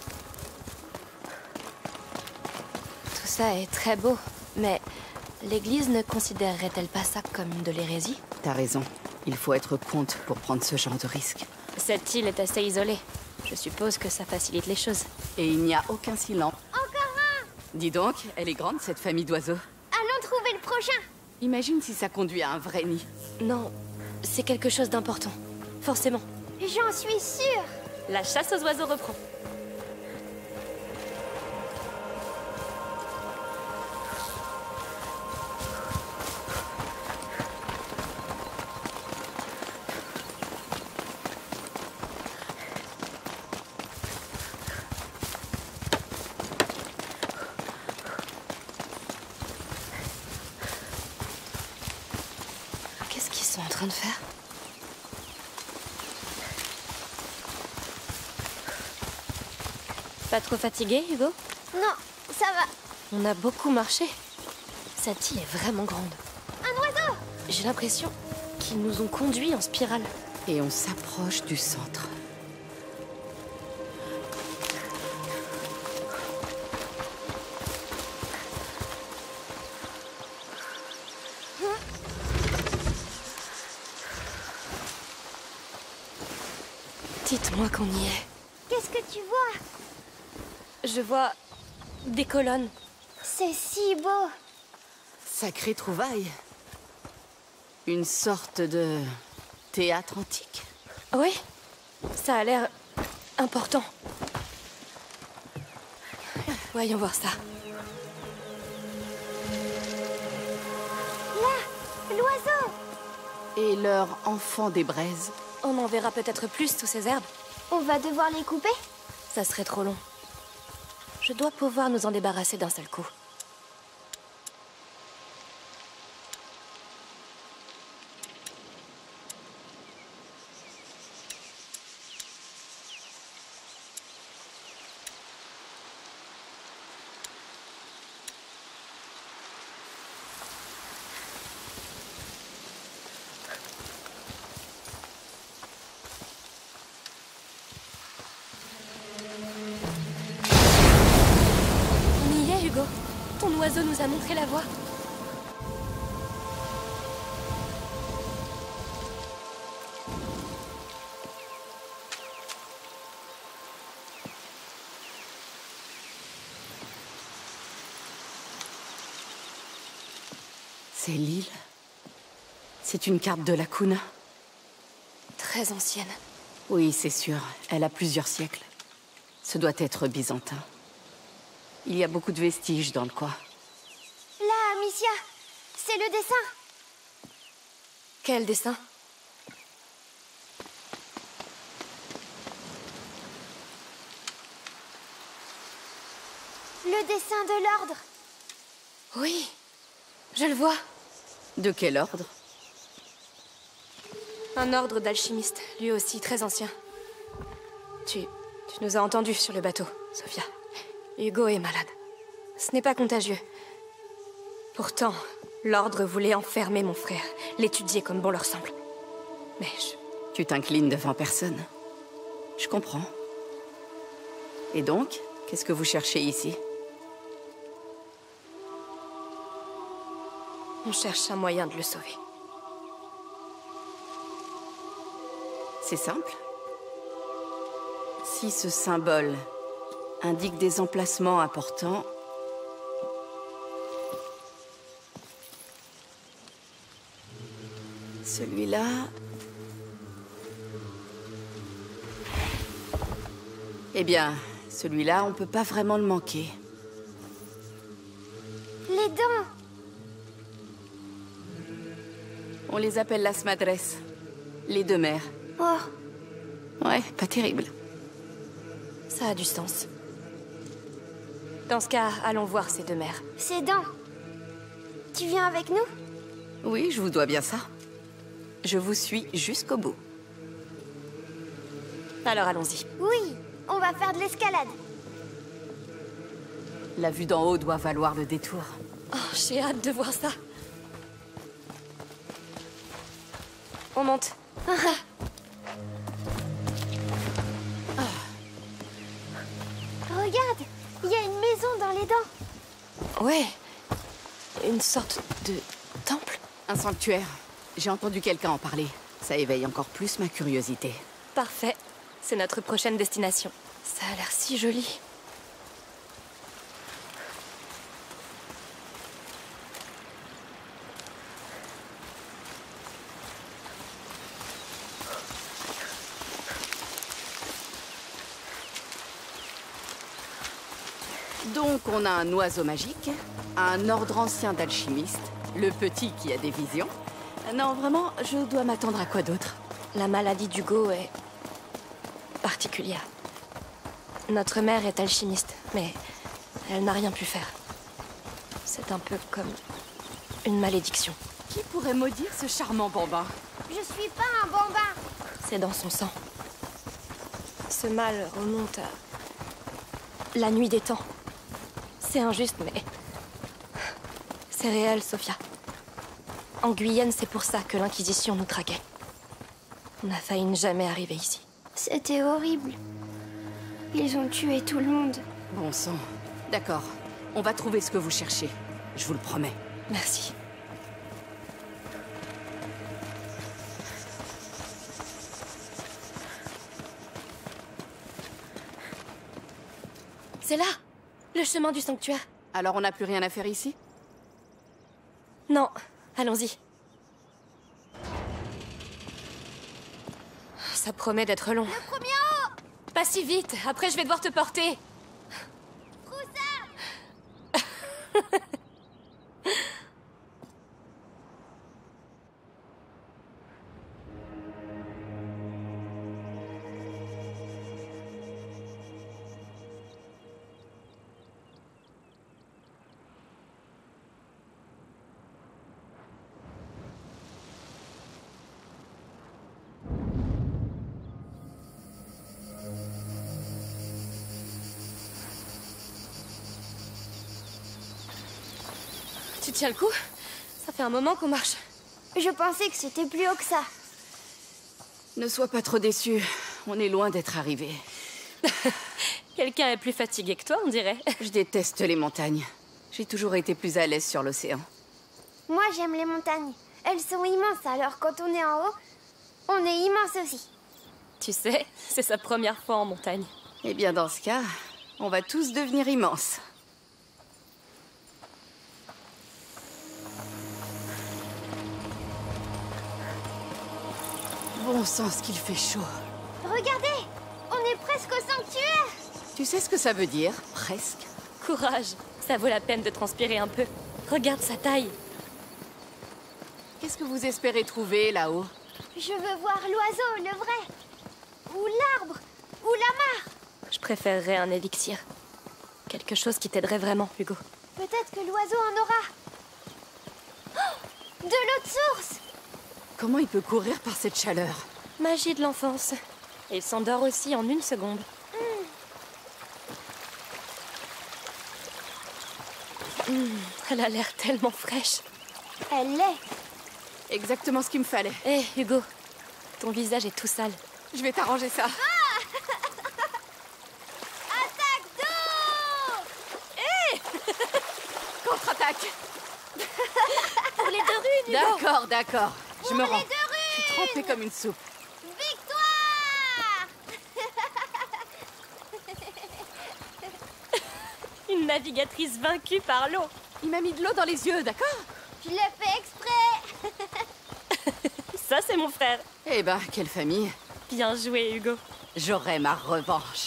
Tout ça est très beau, mais l'Église ne considérerait-elle pas ça comme de l'hérésie? T'as raison. Il faut être comte pour prendre ce genre de risque. Cette île est assez isolée. Je suppose que ça facilite les choses. Et il n'y a aucun silence. Encore un! Dis donc, elle est grande cette famille d'oiseaux. Allons trouver le prochain. Imagine si ça conduit à un vrai nid. Non, c'est quelque chose d'important. Forcément. J'en suis sûre. La chasse aux oiseaux reprend. Qu'est-ce qu'ils sont en train de faire? Pas trop fatigué, Hugo? Non, ça va. On a beaucoup marché. Cette île est vraiment grande. Un oiseau! J'ai l'impression qu'ils nous ont conduits en spirale. Et on s'approche du centre. Dites-moi qu'on y est. Qu'est-ce que tu vois? Je vois des colonnes. C'est si beau. Sacrée trouvaille. Une sorte de théâtre antique. Oui, ça a l'air important. Voyons voir ça. Là, l'oiseau. Et leur enfant des braises. On en verra peut-être plus sous ces herbes. On va devoir les couper? Ça serait trop long. Je dois pouvoir nous en débarrasser d'un seul coup. Hugo, ton oiseau nous a montré la voie. C'est l'île. C'est une carte de la Kuna. Très ancienne. Oui, c'est sûr. Elle a plusieurs siècles. Ce doit être byzantin. Il y a beaucoup de vestiges dans le coin. Là, Amicia, c'est le dessin. Quel dessin? Le dessin de l'ordre. Oui, je le vois. De quel ordre? Un ordre d'alchimistes, lui aussi très ancien. Tu... tu nous as entendus sur le bateau, Sophia. Hugo est malade. Ce n'est pas contagieux. Pourtant, l'ordre voulait enfermer mon frère, l'étudier comme bon leur semble. Mais je... Tu t'inclines devant personne. Je comprends. Et donc, qu'est-ce que vous cherchez ici? On cherche un moyen de le sauver. C'est simple. Si ce symbole indique des emplacements importants, celui-là... Eh bien, celui-là, on peut pas vraiment le manquer. Les dents! On les appelle las madres, les deux mères. Oh. Ouais, pas terrible. Ça a du sens. Dans ce cas, allons voir ces deux mères. Ces dents. Tu viens avec nous? Oui, je vous dois bien ça. Je vous suis jusqu'au bout. Alors allons-y. Oui, on va faire de l'escalade. La vue d'en haut doit valoir le détour. Oh, j'ai hâte de voir ça. On monte. Ah. Regarde, il y a une maison dans les dents. Ouais. Une sorte de temple. Un sanctuaire. J'ai entendu quelqu'un en parler. Ça éveille encore plus ma curiosité. Parfait. C'est notre prochaine destination. Ça a l'air si joli. Donc on a un oiseau magique, un ordre ancien d'alchimistes, le petit qui a des visions. Non, vraiment, je dois m'attendre à quoi d'autre? La maladie d'Hugo est... particulière. Notre mère est alchimiste, mais elle n'a rien pu faire. C'est un peu comme une malédiction. Qui pourrait maudire ce charmant bambin? Je suis pas un bambin. C'est dans son sang. Ce mal remonte à... la nuit des temps. C'est injuste, mais... c'est réel, Sophia. En Guyenne, c'est pour ça que l'Inquisition nous traquait. On a failli ne jamais arriver ici. C'était horrible. Ils ont tué tout le monde. Bon sang. D'accord. On va trouver ce que vous cherchez. Je vous le promets. Merci. C'est là! Le chemin du sanctuaire. Alors on n'a plus rien à faire ici? Non. Allons-y. Ça promet d'être long. Le premier haut! Pas si vite, après je vais devoir te porter. Troussa! Tu tiens le coup? Ça fait un moment qu'on marche. Je pensais que c'était plus haut que ça. Ne sois pas trop déçu. On est loin d'être arrivé. Quelqu'un est plus fatigué que toi, on dirait. Je déteste les montagnes. J'ai toujours été plus à l'aise sur l'océan. Moi, j'aime les montagnes. Elles sont immenses, alors quand on est en haut, on est immense aussi. Tu sais, c'est sa première fois en montagne. Eh bien, dans ce cas, on va tous devenir immenses. Bon sang, ce qu'il fait chaud. Regardez, on est presque au sanctuaire. Tu sais ce que ça veut dire, presque? Courage, ça vaut la peine de transpirer un peu. Regarde sa taille. Qu'est-ce que vous espérez trouver là-haut? Je veux voir l'oiseau, le vrai. Ou l'arbre, ou la mare. Je préférerais un élixir. Quelque chose qui t'aiderait vraiment, Hugo. Peut-être que l'oiseau en aura. Oh, de l'eau de source. Comment il peut courir par cette chaleur? Magie de l'enfance. Et il s'endort aussi en une seconde. Mm. Mm, elle a l'air tellement fraîche. Elle l'est. Exactement ce qu'il me fallait. Hé, hey, Hugo, ton visage est tout sale. Je vais t'arranger ça. Ah Attaque d'eau! Hé hey Contre-attaque. Pour les deux runes, Hugo. D'accord, d'accord. Je Pour me les rends. deux runes. Je suis trempée comme une soupe. Victoire! Une navigatrice vaincue par l'eau. Il m'a mis de l'eau dans les yeux, d'accord? Je l'ai fait exprès. Ça, c'est mon frère. Eh ben, quelle famille. Bien joué, Hugo. J'aurai ma revanche.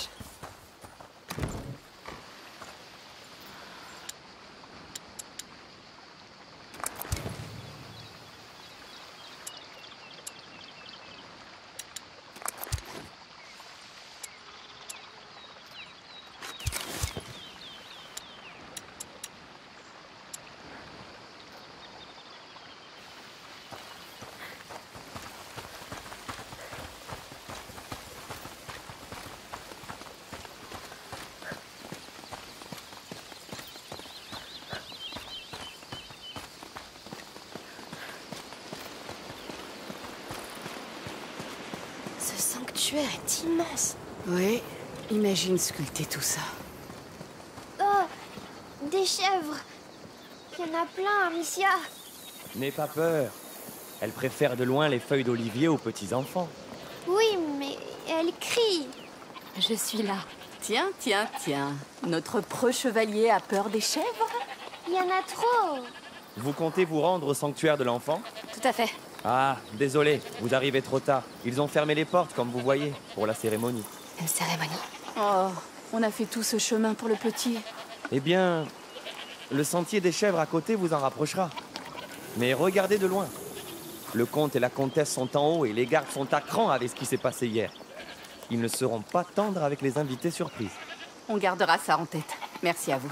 Ce sanctuaire est immense. Oui, imagine sculpter tout ça. Oh, des chèvres. Il y en a plein, Amicia. N'aie pas peur. Elle préfère de loin les feuilles d'olivier aux petits-enfants. Oui, mais elle crie. Je suis là. Tiens, tiens, tiens. Notre preux chevalier a peur des chèvres? Il y en a trop. Vous comptez vous rendre au sanctuaire de l'enfant? Tout à fait. Ah, désolé, vous arrivez trop tard. Ils ont fermé les portes, comme vous voyez, pour la cérémonie. Une cérémonie? Oh, on a fait tout ce chemin pour le petit. Eh bien, le sentier des chèvres à côté vous en rapprochera. Mais regardez de loin. Le comte et la comtesse sont en haut et les gardes sont à cran avec ce qui s'est passé hier. Ils ne seront pas tendres avec les invités surprises. On gardera ça en tête. Merci à vous.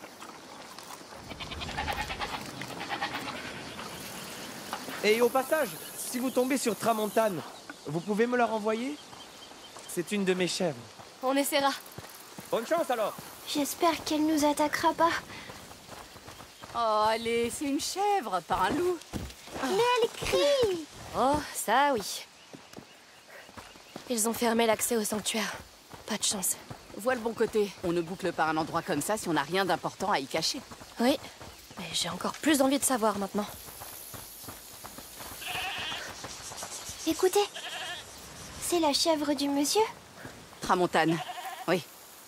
Et au passage, si vous tombez sur Tramontane, vous pouvez me la renvoyer? C'est une de mes chèvres. On essaiera. Bonne chance alors. J'espère qu'elle nous attaquera pas. Oh, allez, c'est une chèvre, pas un loup. Mais elle crie. Oh, ça oui. Ils ont fermé l'accès au sanctuaire. Pas de chance. Vois le bon côté. On ne boucle pas un endroit comme ça si on n'a rien d'important à y cacher. Oui, mais j'ai encore plus envie de savoir maintenant. Écoutez, c'est la chèvre du monsieur? Tramontane, oui.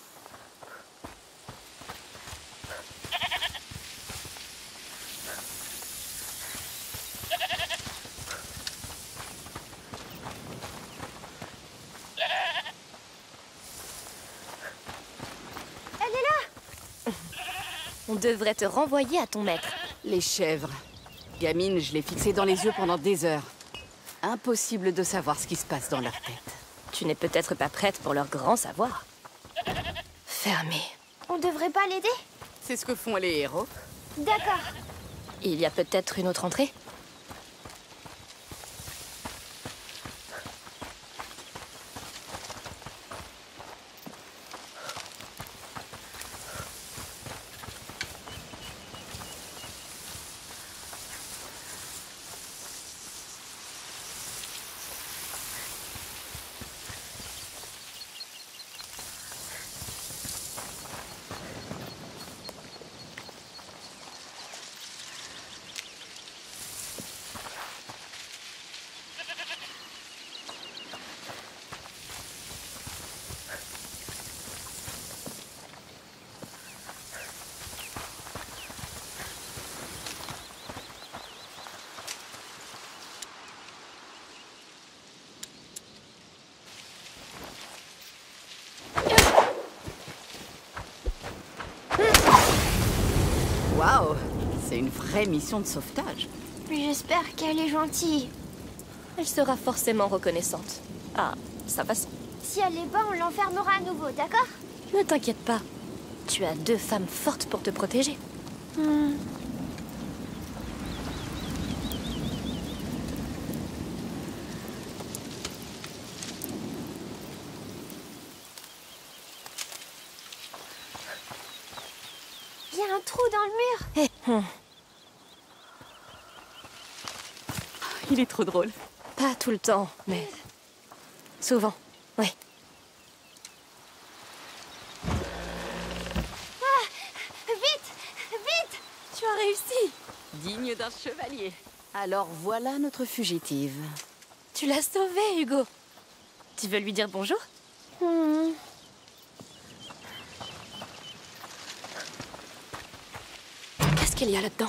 Elle est là! On devrait te renvoyer à ton maître. Les chèvres. Gamine, je l'ai fixé dans les yeux pendant des heures. Impossible de savoir ce qui se passe dans leur tête. Tu n'es peut-être pas prête pour leur grand savoir. Fermé. On devrait pas l'aider? C'est ce que font les héros. D'accord. Il y a peut-être une autre entrée? Waouh, c'est une vraie mission de sauvetage. J'espère qu'elle est gentille. Elle sera forcément reconnaissante. Ah, sa façon. Si elle est pas, on l'enfermera à nouveau, d'accord? Ne t'inquiète pas. Tu as deux femmes fortes pour te protéger. Hmm. un trou dans le mur. Eh, hum. Il est trop drôle. Pas tout le temps, mais souvent, oui. Ah, vite, vite! Tu as réussi. Digne d'un chevalier. Alors voilà notre fugitive. Tu l'as sauvée, Hugo. Tu veux lui dire bonjour? Hmm. Qu'est-ce qu'il y a là-dedans?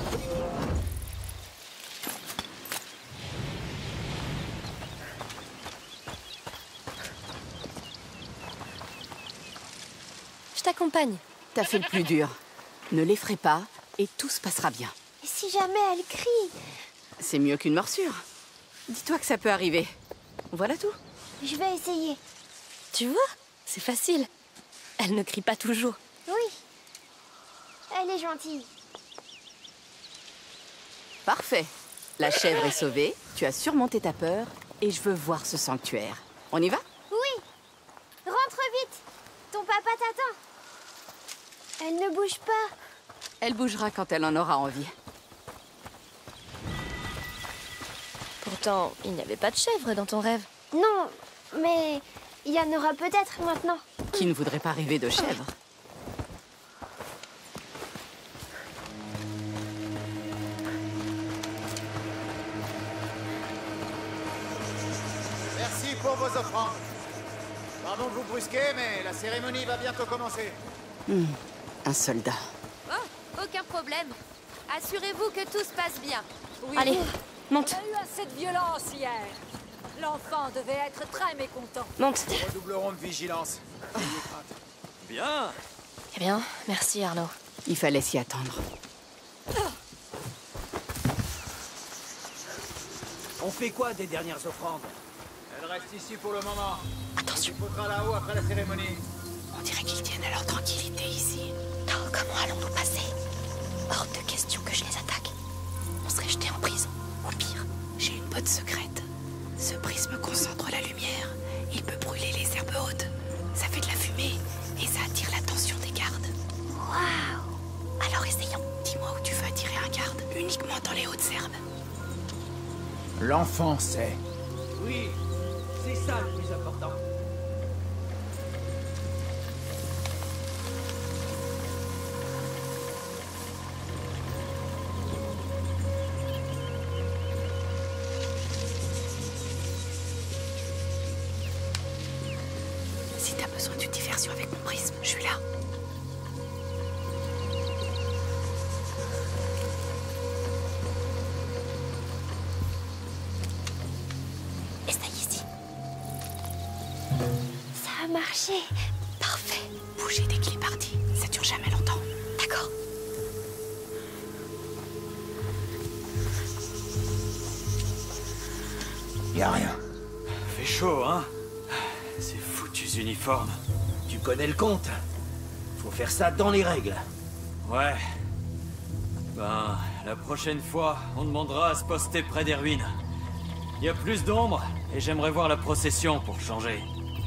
Je t'accompagne. T'as fait le plus dur. Ne l'effraie pas et tout se passera bien. Et si jamais elle crie? C'est mieux qu'une morsure. Dis-toi que ça peut arriver. Voilà tout. Je vais essayer. Tu vois? C'est facile. Elle ne crie pas toujours. Oui. Elle est gentille. Parfait. La chèvre est sauvée, tu as surmonté ta peur et je veux voir ce sanctuaire. On y va? Oui. Rentre vite. Ton papa t'attend. Elle ne bouge pas. Elle bougera quand elle en aura envie. Pourtant, il n'y avait pas de chèvre dans ton rêve. Non, mais il y en aura peut-être maintenant. Qui ne voudrait pas rêver de chèvre? Merci pour vos offrandes. Pardon de vous brusquer, mais la cérémonie va bientôt commencer. Mmh, un soldat. Oh, aucun problème. Assurez-vous que tout se passe bien. Oui. Allez, monte. On a eu assez de violence hier. L'enfant devait être très mécontent. Monte. Nous redoublerons de vigilance. Ayez crainte. Bien. Eh bien, merci Arnaud. Il fallait s'y attendre. On fait quoi des dernières offrandes? Elle reste ici pour le moment. Attention. Il faudra là-haut après la cérémonie. On dirait qu'ils tiennent à leur tranquillité ici. Oh, comment allons-nous passer? Hors de question que je les attaque. On serait jetés en prison, ou pire. J'ai une botte secrète. Ce prisme concentre la lumière. Il peut brûler les herbes hautes. Ça fait de la fumée et ça attire l'attention des gardes. Waouh! Alors essayons. Dis-moi où tu veux attirer un garde. Uniquement dans les hautes herbes. L'enfant sait. Oui, c'est ça le plus important. Si t'as besoin d'une diversion avec mon prisme, je suis là. Essaye ici. Ça a marché. Parfait. Bougez dès qu'il est parti. Ça dure jamais longtemps. D'accord. Y a rien. Fait chaud, hein? Ces foutus uniformes. Tu connais le compte. Faut faire ça dans les règles. Ouais. Ben, la prochaine fois, on demandera à se poster près des ruines. Il y a plus d'ombre, et j'aimerais voir la procession pour changer.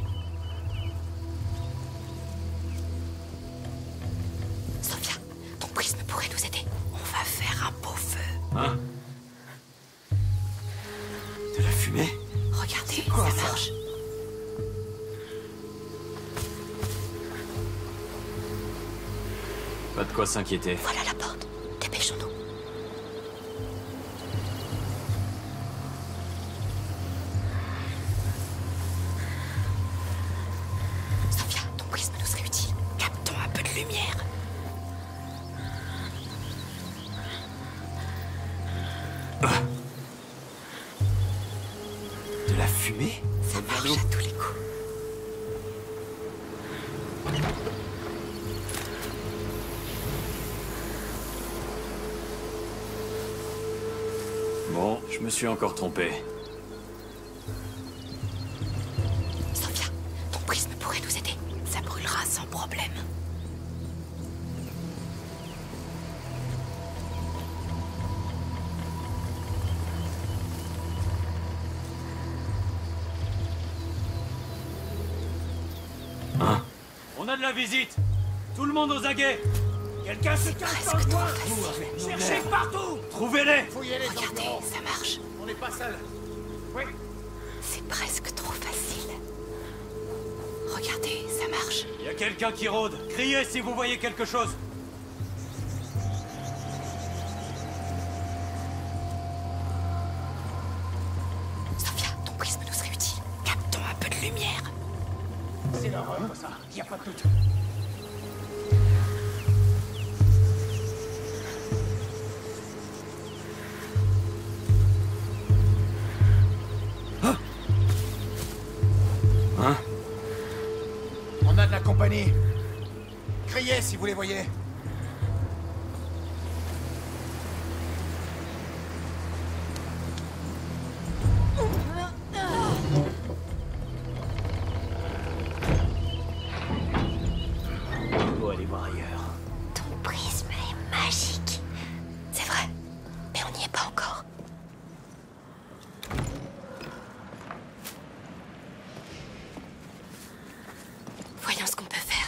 Sophia, ton prisme pourrait nous aider. On va faire un beau feu. Hein? De la fumée? Regardez, quoi, ça ça marche. Pas de quoi s'inquiéter. Voilà la porte. Dépêchons-nous. Sophia, ton prisme nous serait utile. Captons un peu de lumière. Ah. De la fumée? Ça marche à tous les coups. Bon, je me suis encore trompé. Sophia, ton prisme pourrait nous aider. Ça brûlera sans problème. Hein? On a de la visite! Tout le monde aux aguets! Quelqu'un se cache dans le coin. Cherchez partout. Trouvez-les. Fouillez les Regardez, environs. ça marche. On n'est pas seul. Oui. C'est presque trop facile. Regardez, ça marche. Il y a quelqu'un qui rôde. Criez si vous voyez quelque chose. Sophia, ton prisme nous serait utile. Captons un peu de lumière. C'est l'horreur, ça. Y a pas de doute. Hein? On a de la compagnie. Criez si vous les voyez. Faut aller voir ailleurs. Ton prisme est magique. C'est vrai, mais on n'y est pas encore. Voyons ce qu'on peut faire.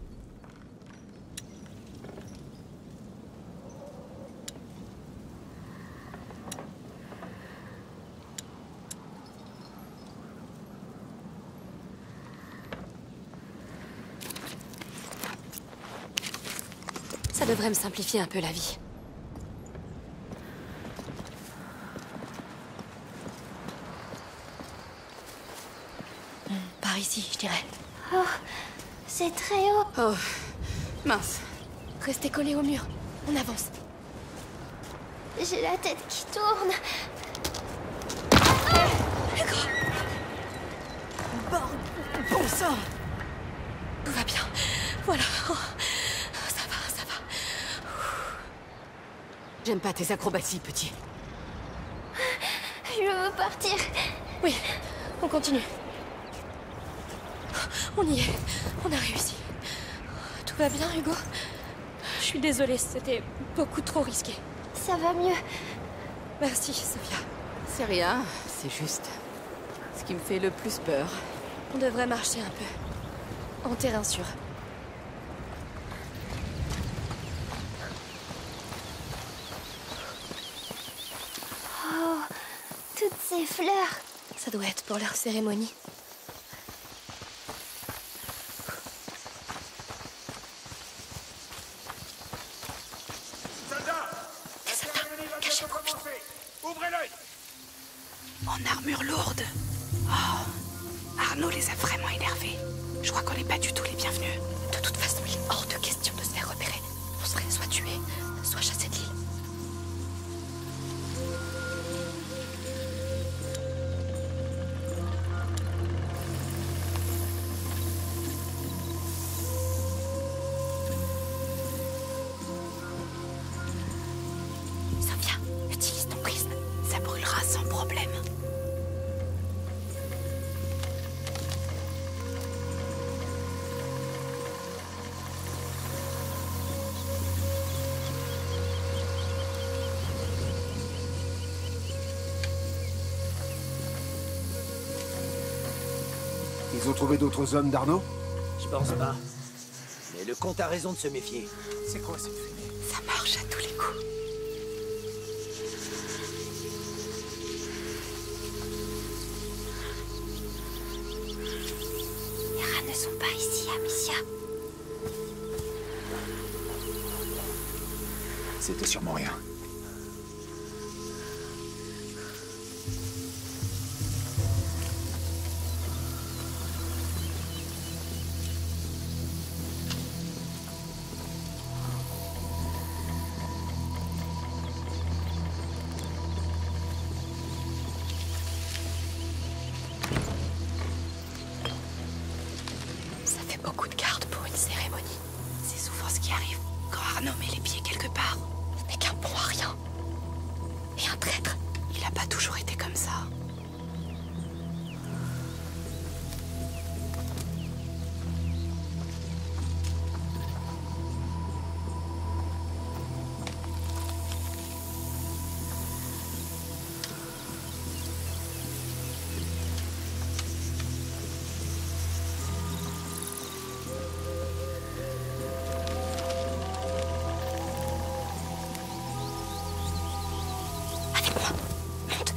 Ça devrait me simplifier un peu la vie. Hmm, par ici, je dirais. Oh, c'est très haut. Oh, mince. Restez collés au mur. On avance. J'ai la tête qui tourne. Bon, bon sang. Tout va bien. Voilà. Oh, ça va, ça va. J'aime pas tes acrobaties, petit. Je veux partir. Oui, on continue. On y est. On a réussi. Tout va bien, Hugo? Je suis désolée, c'était beaucoup trop risqué. Ça va mieux. Merci, Sophia. C'est rien, c'est juste ce qui me fait le plus peur. On devrait marcher un peu. En terrain sûr. Oh, toutes ces fleurs. Ça doit être pour leur cérémonie. Ouvrez l'œil. En armure lourde. Oh, Arnaud les a vraiment énervés. Je crois qu'on n'est pas du tout les bienvenus. De toute façon, il est hors de question de se faire repérer. On serait soit tués, soit chassés de l'île. Sophia, utilise ton prisme. Ça brûlera sans problème. Ils ont trouvé d'autres hommes d'Arnaud? Je pense pas. Mais le comte a raison de se méfier. C'est quoi cette fumée? Ça marche à tous les coups. Les rats ne sont pas ici, Amicia. C'était sûrement rien. Ça fait beaucoup de garde pour une cérémonie. C'est souvent ce qui arrive quand Arnaud met les pieds quelque part. Ce n'est qu'un pont à rien. Et un traître, il n'a pas toujours été comme ça. Avec moi. Monte.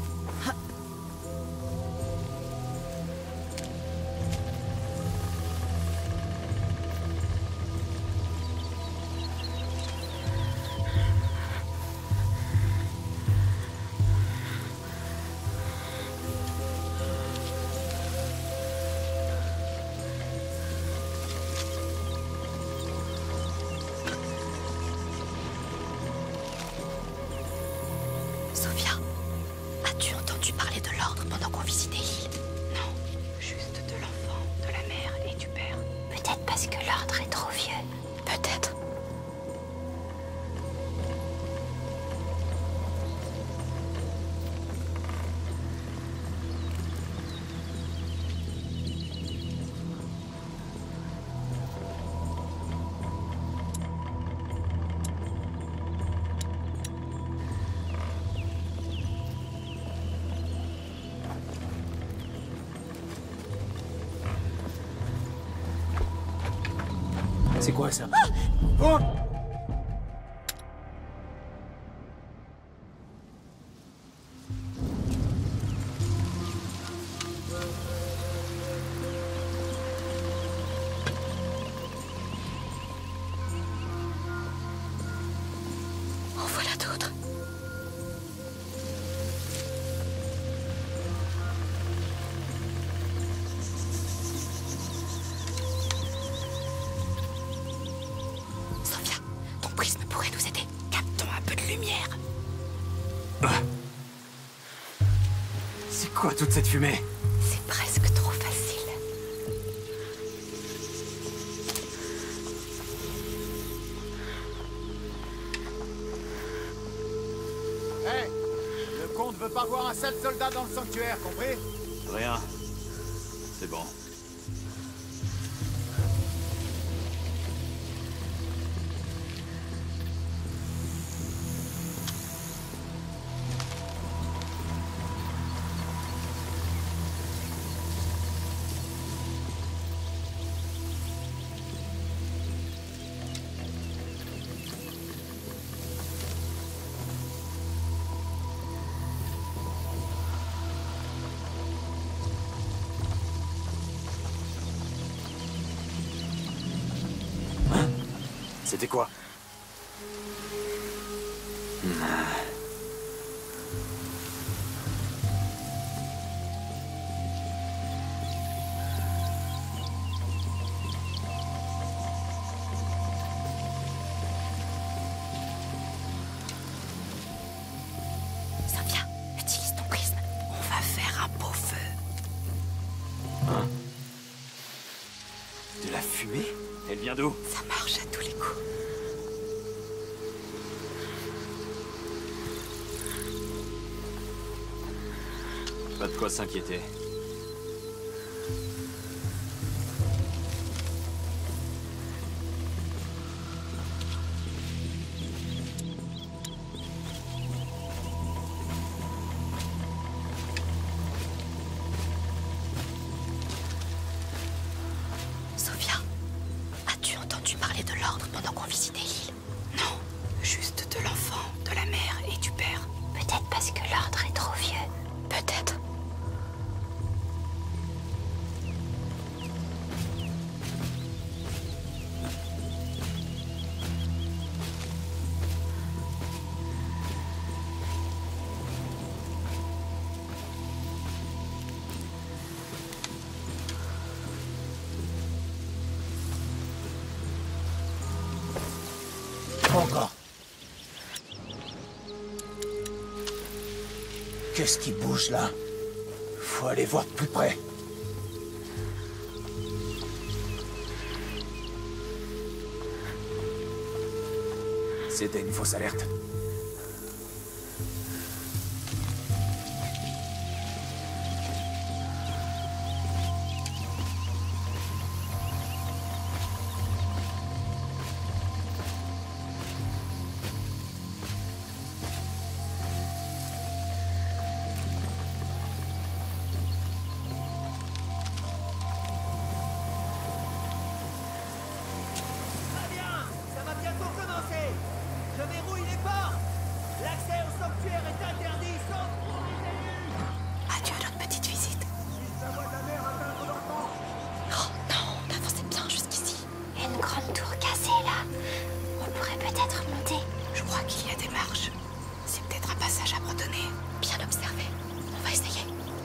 Sophia, as-tu entendu parler de l'ordre pendant qu'on visitait l'île? Non, juste de l'enfant, de la mère et du père. Peut-être parce que l'ordre est trop vieux. Peut-être. C'est quoi ça? Oh! En voilà d'autres. Sophia, ton prisme pourrait nous aider. Captons un peu de lumière. C'est quoi toute cette fumée? C'est presque trop facile. Hé, le comte veut pas voir un seul soldat dans le sanctuaire, compris? Rien. C'est bon. C'était quoi? Sophia, utilise ton prisme. On va faire un beau feu. Hein? De la fumée? Elle vient d'où? Ça marche à tous les coups. Pas de quoi s'inquiéter. Sophia, as-tu entendu parler de l'ordre pendant qu'on visitait l'île? Non, juste de l'enfant, de la mère et du père. Peut-être parce que l'ordre est trop vieux. Peut-être. Encore. Qu'est-ce qui bouge là? Faut aller voir de plus près. C'était une fausse alerte. Très bien, ça va bientôt commencer. Je verrouille les portes. passage abandonné. Bien observé. On va essayer.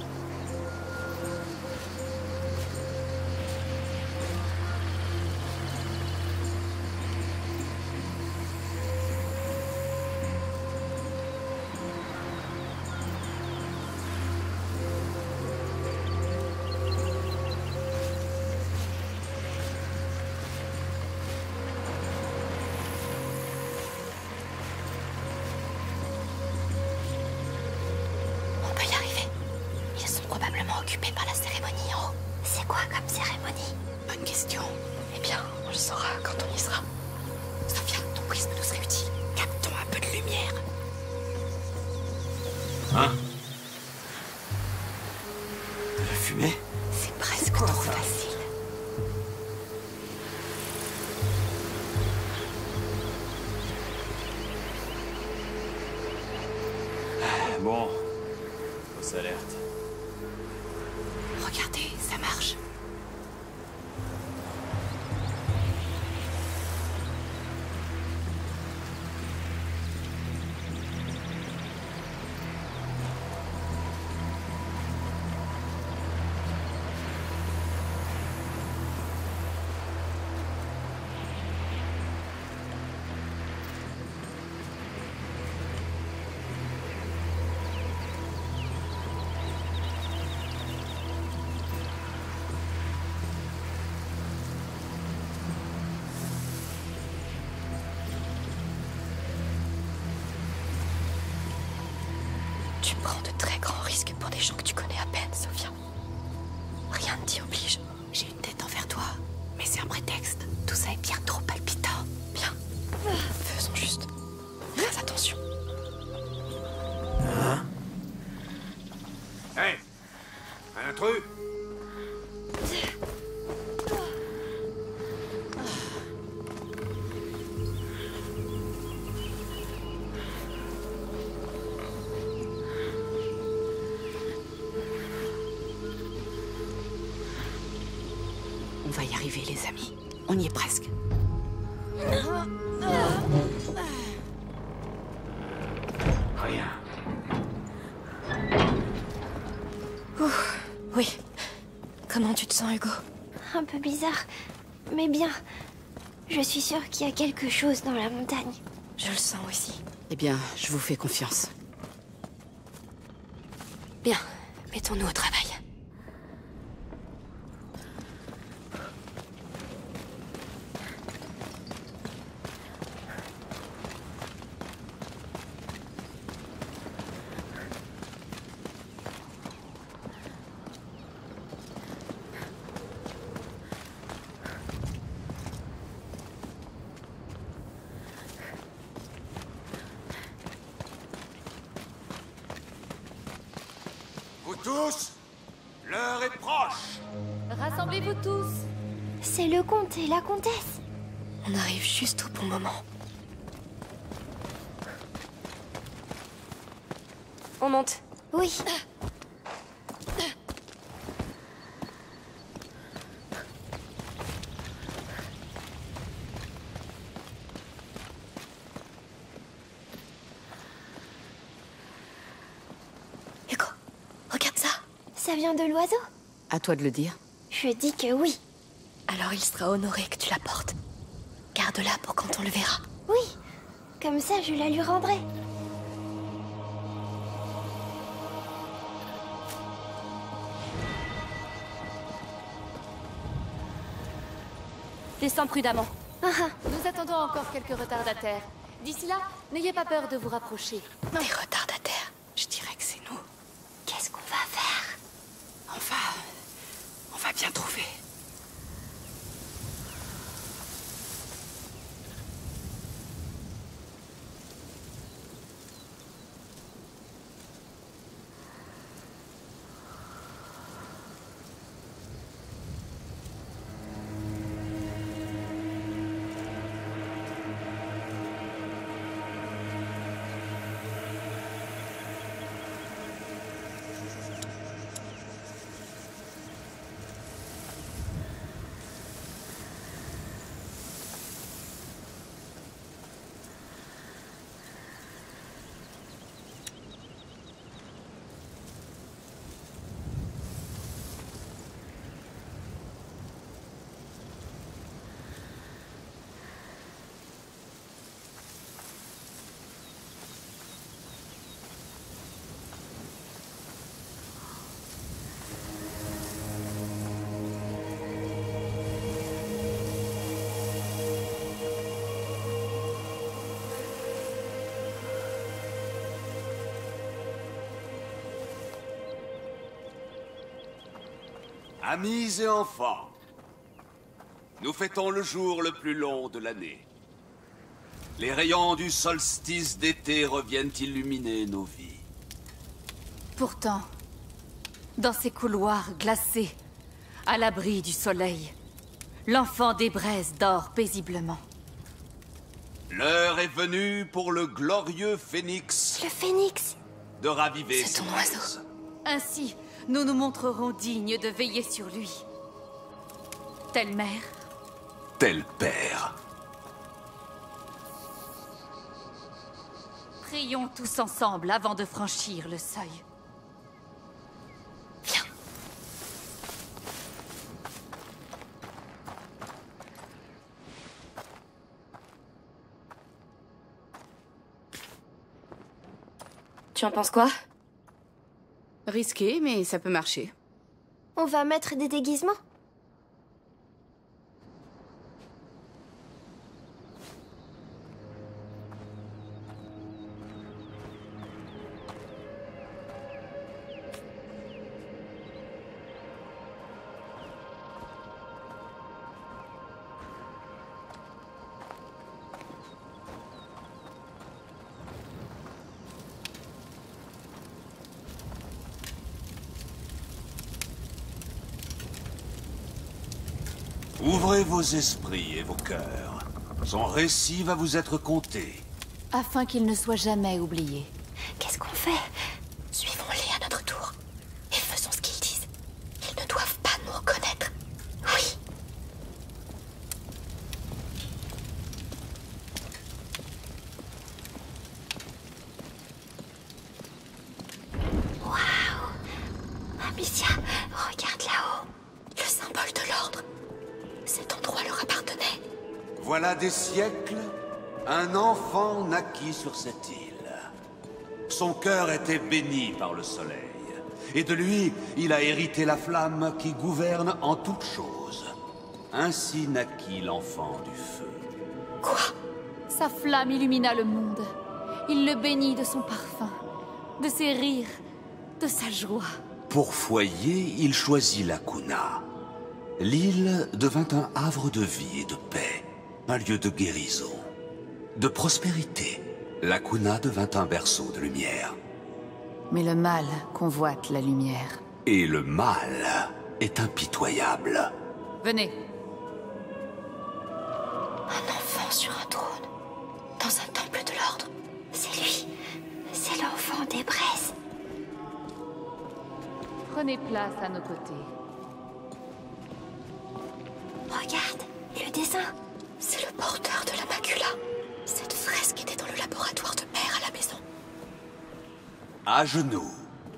Occupé par la cérémonie en haut. C'est quoi comme cérémonie? Bonne question. Eh bien, on le saura quand on y sera. Sophia, ton prisme nous serait utile. Captons un peu de lumière. Hein? De la fumée? C'est presque trop facile. Bon. Fausse alerte. Regardez, ça marche. Tu prends de très grands risques pour des gens que tu connais à peine, Sophia. Rien ne t'y oblige. J'ai une tête envers toi, mais c'est un prétexte. Tout ça est bien trop palpitant. Bien. Faisons juste très attention. Hein? Hey! Un intrus? On va y arriver, les amis. On y est presque. Rien. Ouf, oui. Comment tu te sens, Hugo? Un peu bizarre, mais bien. Je suis sûre qu'il y a quelque chose dans la montagne. Je le sens aussi. Eh bien, je vous fais confiance. Bien, mettons-nous au travail. Vous tous, l'heure est proche. Rassemblez-vous tous. C'est le comte et la comtesse. On arrive juste au bon moment. On monte. Oui. Hugo, regarde ça. Ça vient de l'oiseau? À toi de le dire. Je dis que oui. Alors il sera honoré que tu la portes. Garde-la pour quand on le verra. Oui. Comme ça, je la lui rendrai. Descends prudemment. Ah ah. Nous attendons encore quelques retardataires. D'ici là, n'ayez pas peur de vous rapprocher. Des retardataires. Je dirais que c'est nous. Qu'est-ce qu'on va faire? On va... On va bien trouver. Amis et enfants, nous fêtons le jour le plus long de l'année. Les rayons du solstice d'été reviennent illuminer nos vies. Pourtant, dans ces couloirs glacés, à l'abri du soleil, l'enfant des braises dort paisiblement. L'heure est venue pour le glorieux phénix... Le phénix de raviver C'est ses ton braises. oiseau. Ainsi, nous nous montrerons dignes de veiller sur lui. Telle mère, Tel père. prions tous ensemble avant de franchir le seuil. Tu en penses quoi? Risqué, mais ça peut marcher. On va mettre des déguisements? Ouvrez vos esprits et vos cœurs. Son récit va vous être conté. Afin qu'il ne soit jamais oublié. Qu'est-ce qu'on fait? Suivons-les à notre tour. Et faisons ce qu'ils disent. Ils ne doivent pas nous reconnaître. Oui. Waouh! Amicia, regarde là-haut. Le symbole de l'ordre. Cet endroit leur appartenait. Voilà des siècles, un enfant naquit sur cette île. Son cœur était béni par le soleil. Et de lui, il a hérité la flamme qui gouverne en toutes choses. Ainsi naquit l'enfant du feu. Quoi? Sa flamme illumina le monde. Il le bénit de son parfum, de ses rires, de sa joie. Pour foyer, il choisit la Cuna. L'île devint un havre de vie et de paix, un lieu de guérison, de prospérité. La Cuna devint un berceau de lumière. Mais le mal convoite la lumière. Et le mal est impitoyable. Venez. Un enfant sur un trône, dans un temple de l'ordre. C'est lui. C'est l'enfant des braises. Prenez place à nos côtés. Regarde, le dessin. C'est le porteur de la macula. Cette fresque était dans le laboratoire de mère à la maison. À genoux.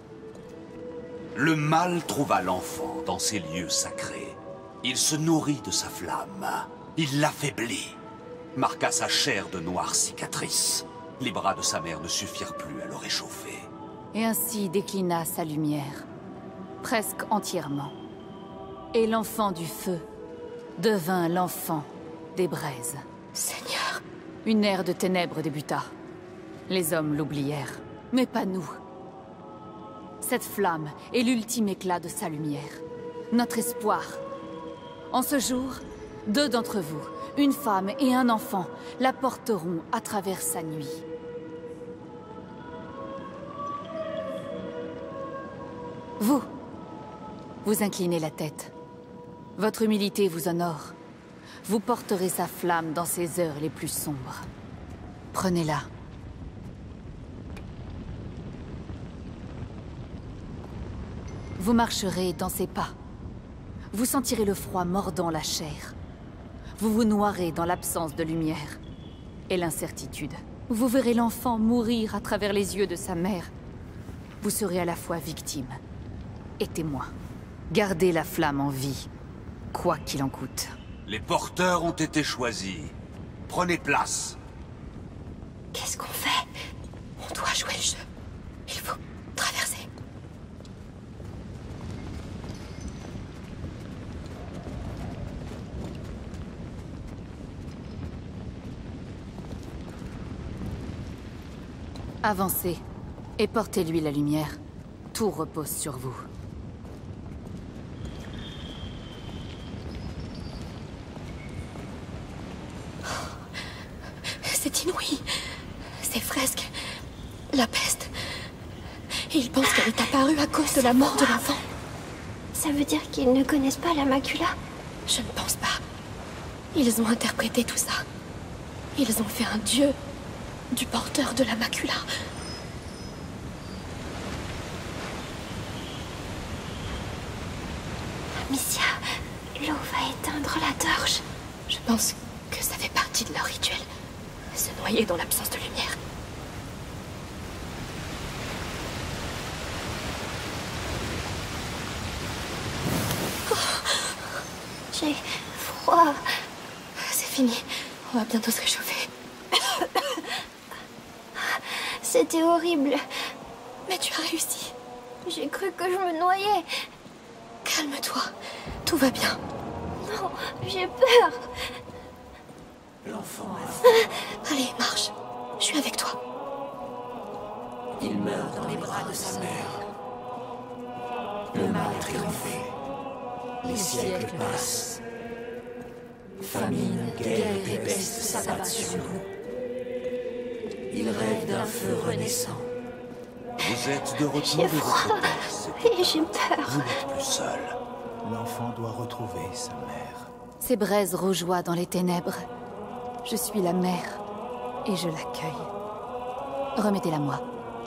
Le mal trouva l'enfant dans ces lieux sacrés. Il se nourrit de sa flamme. Il l'affaiblit. Marqua sa chair de noires cicatrices. Les bras de sa mère ne suffirent plus à le réchauffer. Et ainsi déclina sa lumière, presque entièrement. Et l'enfant du feu devint l'enfant des braises. Seigneur. Une ère de ténèbres débuta. Les hommes l'oublièrent, mais pas nous. Cette flamme est l'ultime éclat de sa lumière, notre espoir. En ce jour, deux d'entre vous, une femme et un enfant, la porteront à travers sa nuit. Vous, vous inclinez la tête. Votre humilité vous honore. Vous porterez sa flamme dans ses heures les plus sombres. Prenez-la. Vous marcherez dans ses pas. Vous sentirez le froid mordant la chair. Vous vous noierez dans l'absence de lumière et l'incertitude. Vous verrez l'enfant mourir à travers les yeux de sa mère. Vous serez à la fois victime et témoin. Gardez la flamme en vie, quoi qu'il en coûte. Les porteurs ont été choisis. Prenez place. Qu'est-ce qu'on fait? On doit jouer le jeu. Il faut traverser. Avancez et portez-lui la lumière. Tout repose sur vous. les fresques, la peste. Ils pensent qu'elle est apparue à cause de la mort de l'enfant. Ça veut dire qu'ils ne connaissent pas la macula? Je ne pense pas. Ils ont interprété tout ça. Ils ont fait un dieu du porteur de la macula. Amicia, l'eau va éteindre la torche. Je pense que ça fait partie de leur rituel. Se noyer dans l'absence de lumière. J'ai froid. C'est fini. On va bientôt se réchauffer. C'était horrible. Mais tu as réussi. J'ai cru que je me noyais. Calme-toi. Tout va bien. Non, j'ai peur. L'enfant a... Allez, marche. Je suis avec toi. Il meurt dans les bras de sa mère. Le mal a triomphé. Les siècles passent. Famine, guerre et peste s'abattent sur nous. Il rêve d'un feu renaissant. Vous êtes de retour J'ai de froid votre place. et j'ai peur. Vous n'êtes plus seul. L'enfant doit retrouver sa mère. Ces braises rougeoient dans les ténèbres. Je suis la mère et je l'accueille. Remettez-la moi.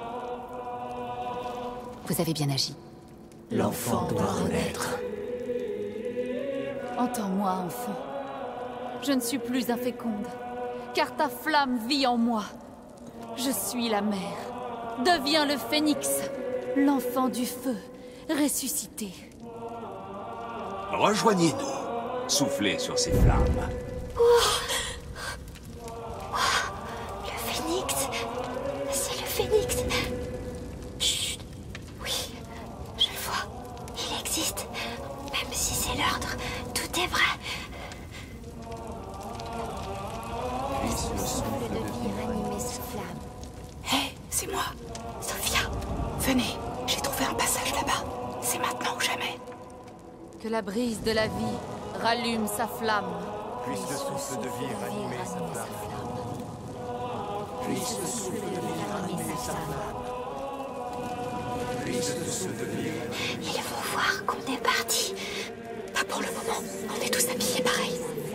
Vous avez bien agi. L'enfant doit renaître. Entends-moi, enfant. Je ne suis plus inféconde, car ta flamme vit en moi. Je suis la mère. Deviens le phénix, l'enfant du feu, ressuscité. Rejoignez-nous. Soufflez sur ces flammes. Le phénix. C'est le phénix. Chut. Oui, je le vois. Il existe. Même si c'est l'ordre, tout est vrai. Puisse le souffle de vie ranimer cette flamme. Hé, c'est moi. Sophia. Venez, j'ai trouvé un passage là-bas. C'est maintenant ou jamais. Que la brise de la vie rallume sa flamme. Puisse le souffle de vie ranimer sa flamme. Puisse le souffle de vie ranimer sa flamme. Puisse le souffle de vie ranimer Ils vont voir qu'on est parti. Pas pour le moment. On est tous habillés pareil.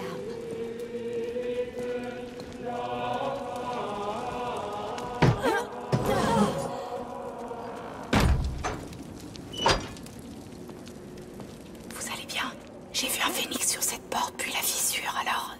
Vous allez bien? J'ai vu un phénix sur cette porte, puis la fissure, alors...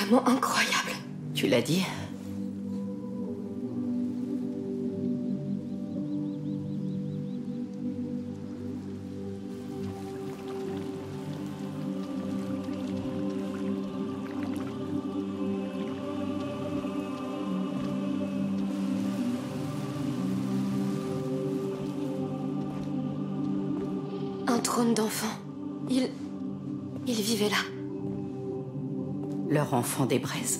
vraiment incroyable. Tu l'as dit? Un trône d'enfant. Il... il vivait là. Leur enfant des braises.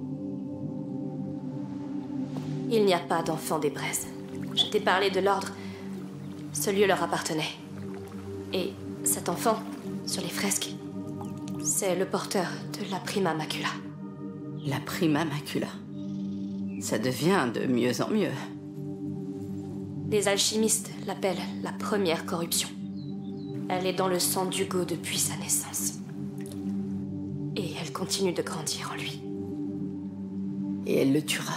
Il n'y a pas d'enfant des braises. Je t'ai parlé de l'ordre. Ce lieu leur appartenait. Et cet enfant, sur les fresques, c'est le porteur de la Prima Macula. La Prima Macula. Ça devient de mieux en mieux. Les alchimistes l'appellent la première corruption. Elle est dans le sang d'Hugo depuis sa naissance. Et elle continue de grandir en lui. Et elle le tuera.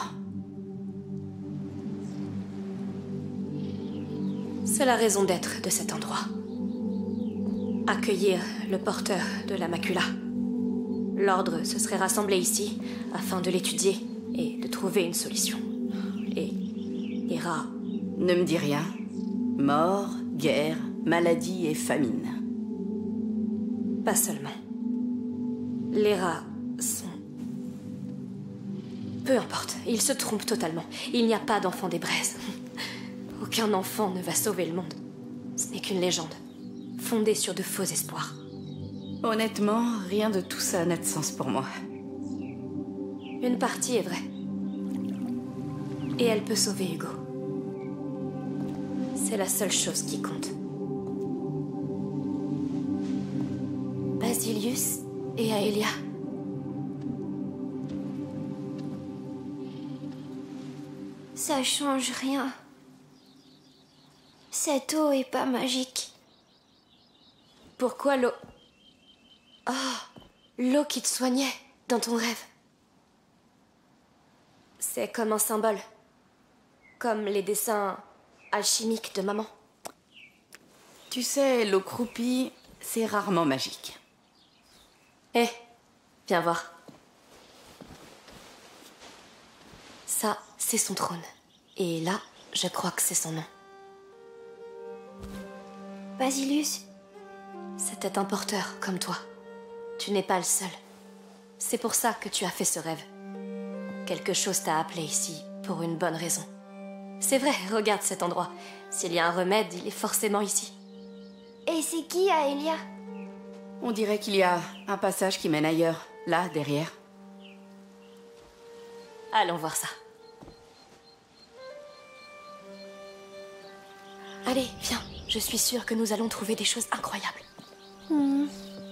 C'est la raison d'être de cet endroit. Accueillir le porteur de la macula. L'ordre se serait rassemblé ici afin de l'étudier et de trouver une solution. Et Hera... Ne me dis rien. Mort, guerre, maladie et famine. Pas seulement. Les rats sont... Peu importe, ils se trompent totalement. Il n'y a pas d'enfant des braises. Aucun enfant ne va sauver le monde. Ce n'est qu'une légende, fondée sur de faux espoirs. Honnêtement, rien de tout ça n'a de sens pour moi. Une partie est vraie. Et elle peut sauver Hugo. C'est la seule chose qui compte. Basilius et Aelia. Ça change rien. Cette eau est pas magique. Pourquoi l'eau... Oh, l'eau qui te soignait dans ton rêve. C'est comme un symbole. Comme les dessins alchimiques de maman. Tu sais, l'eau croupie, c'est rarement magique. Hé, viens voir. Ça, c'est son trône. Et là, je crois que c'est son nom. Basilius? C'était un porteur, comme toi. Tu n'es pas le seul. C'est pour ça que tu as fait ce rêve. Quelque chose t'a appelé ici, pour une bonne raison. C'est vrai, regarde cet endroit. S'il y a un remède, il est forcément ici. Et c'est qui, Aelia? On dirait qu'il y a un passage qui mène ailleurs, là, derrière. Allons voir ça. Allez, viens. Je suis sûre que nous allons trouver des choses incroyables. Mmh.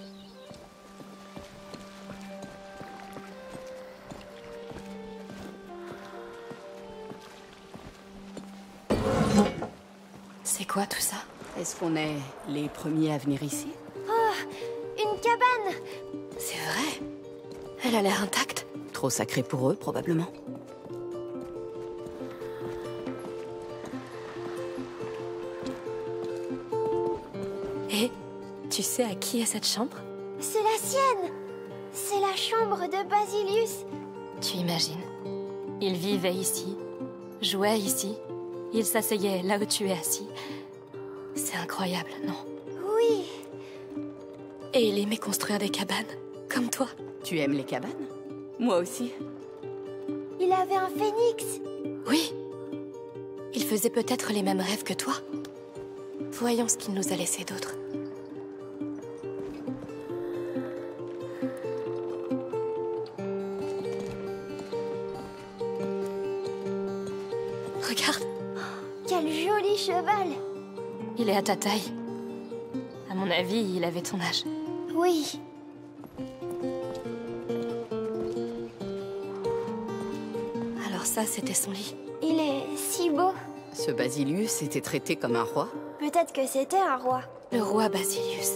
C'est quoi tout ça? Est-ce qu'on est les premiers à venir ici? Oh, une cabane! C'est vrai. Elle a l'air intacte. Trop sacré pour eux, probablement. Et tu sais à qui est cette chambre? C'est la sienne! C'est la chambre de Basilius. Tu imagines? Il vivait ici, jouait ici, il s'asseyait là où tu es assis. C'est incroyable, non? Oui. Et il aimait construire des cabanes, comme toi. Tu aimes les cabanes? Moi aussi. Il avait un phénix. Oui. Il faisait peut-être les mêmes rêves que toi. Voyons ce qu'il nous a laissé d'autre. Regarde. Quel joli cheval. Il est à ta taille. À mon avis, il avait ton âge. Oui. Alors ça, c'était son lit. Il est si beau. Ce Basilius était traité comme un roi? Peut-être que c'était un roi. Le roi Basilius.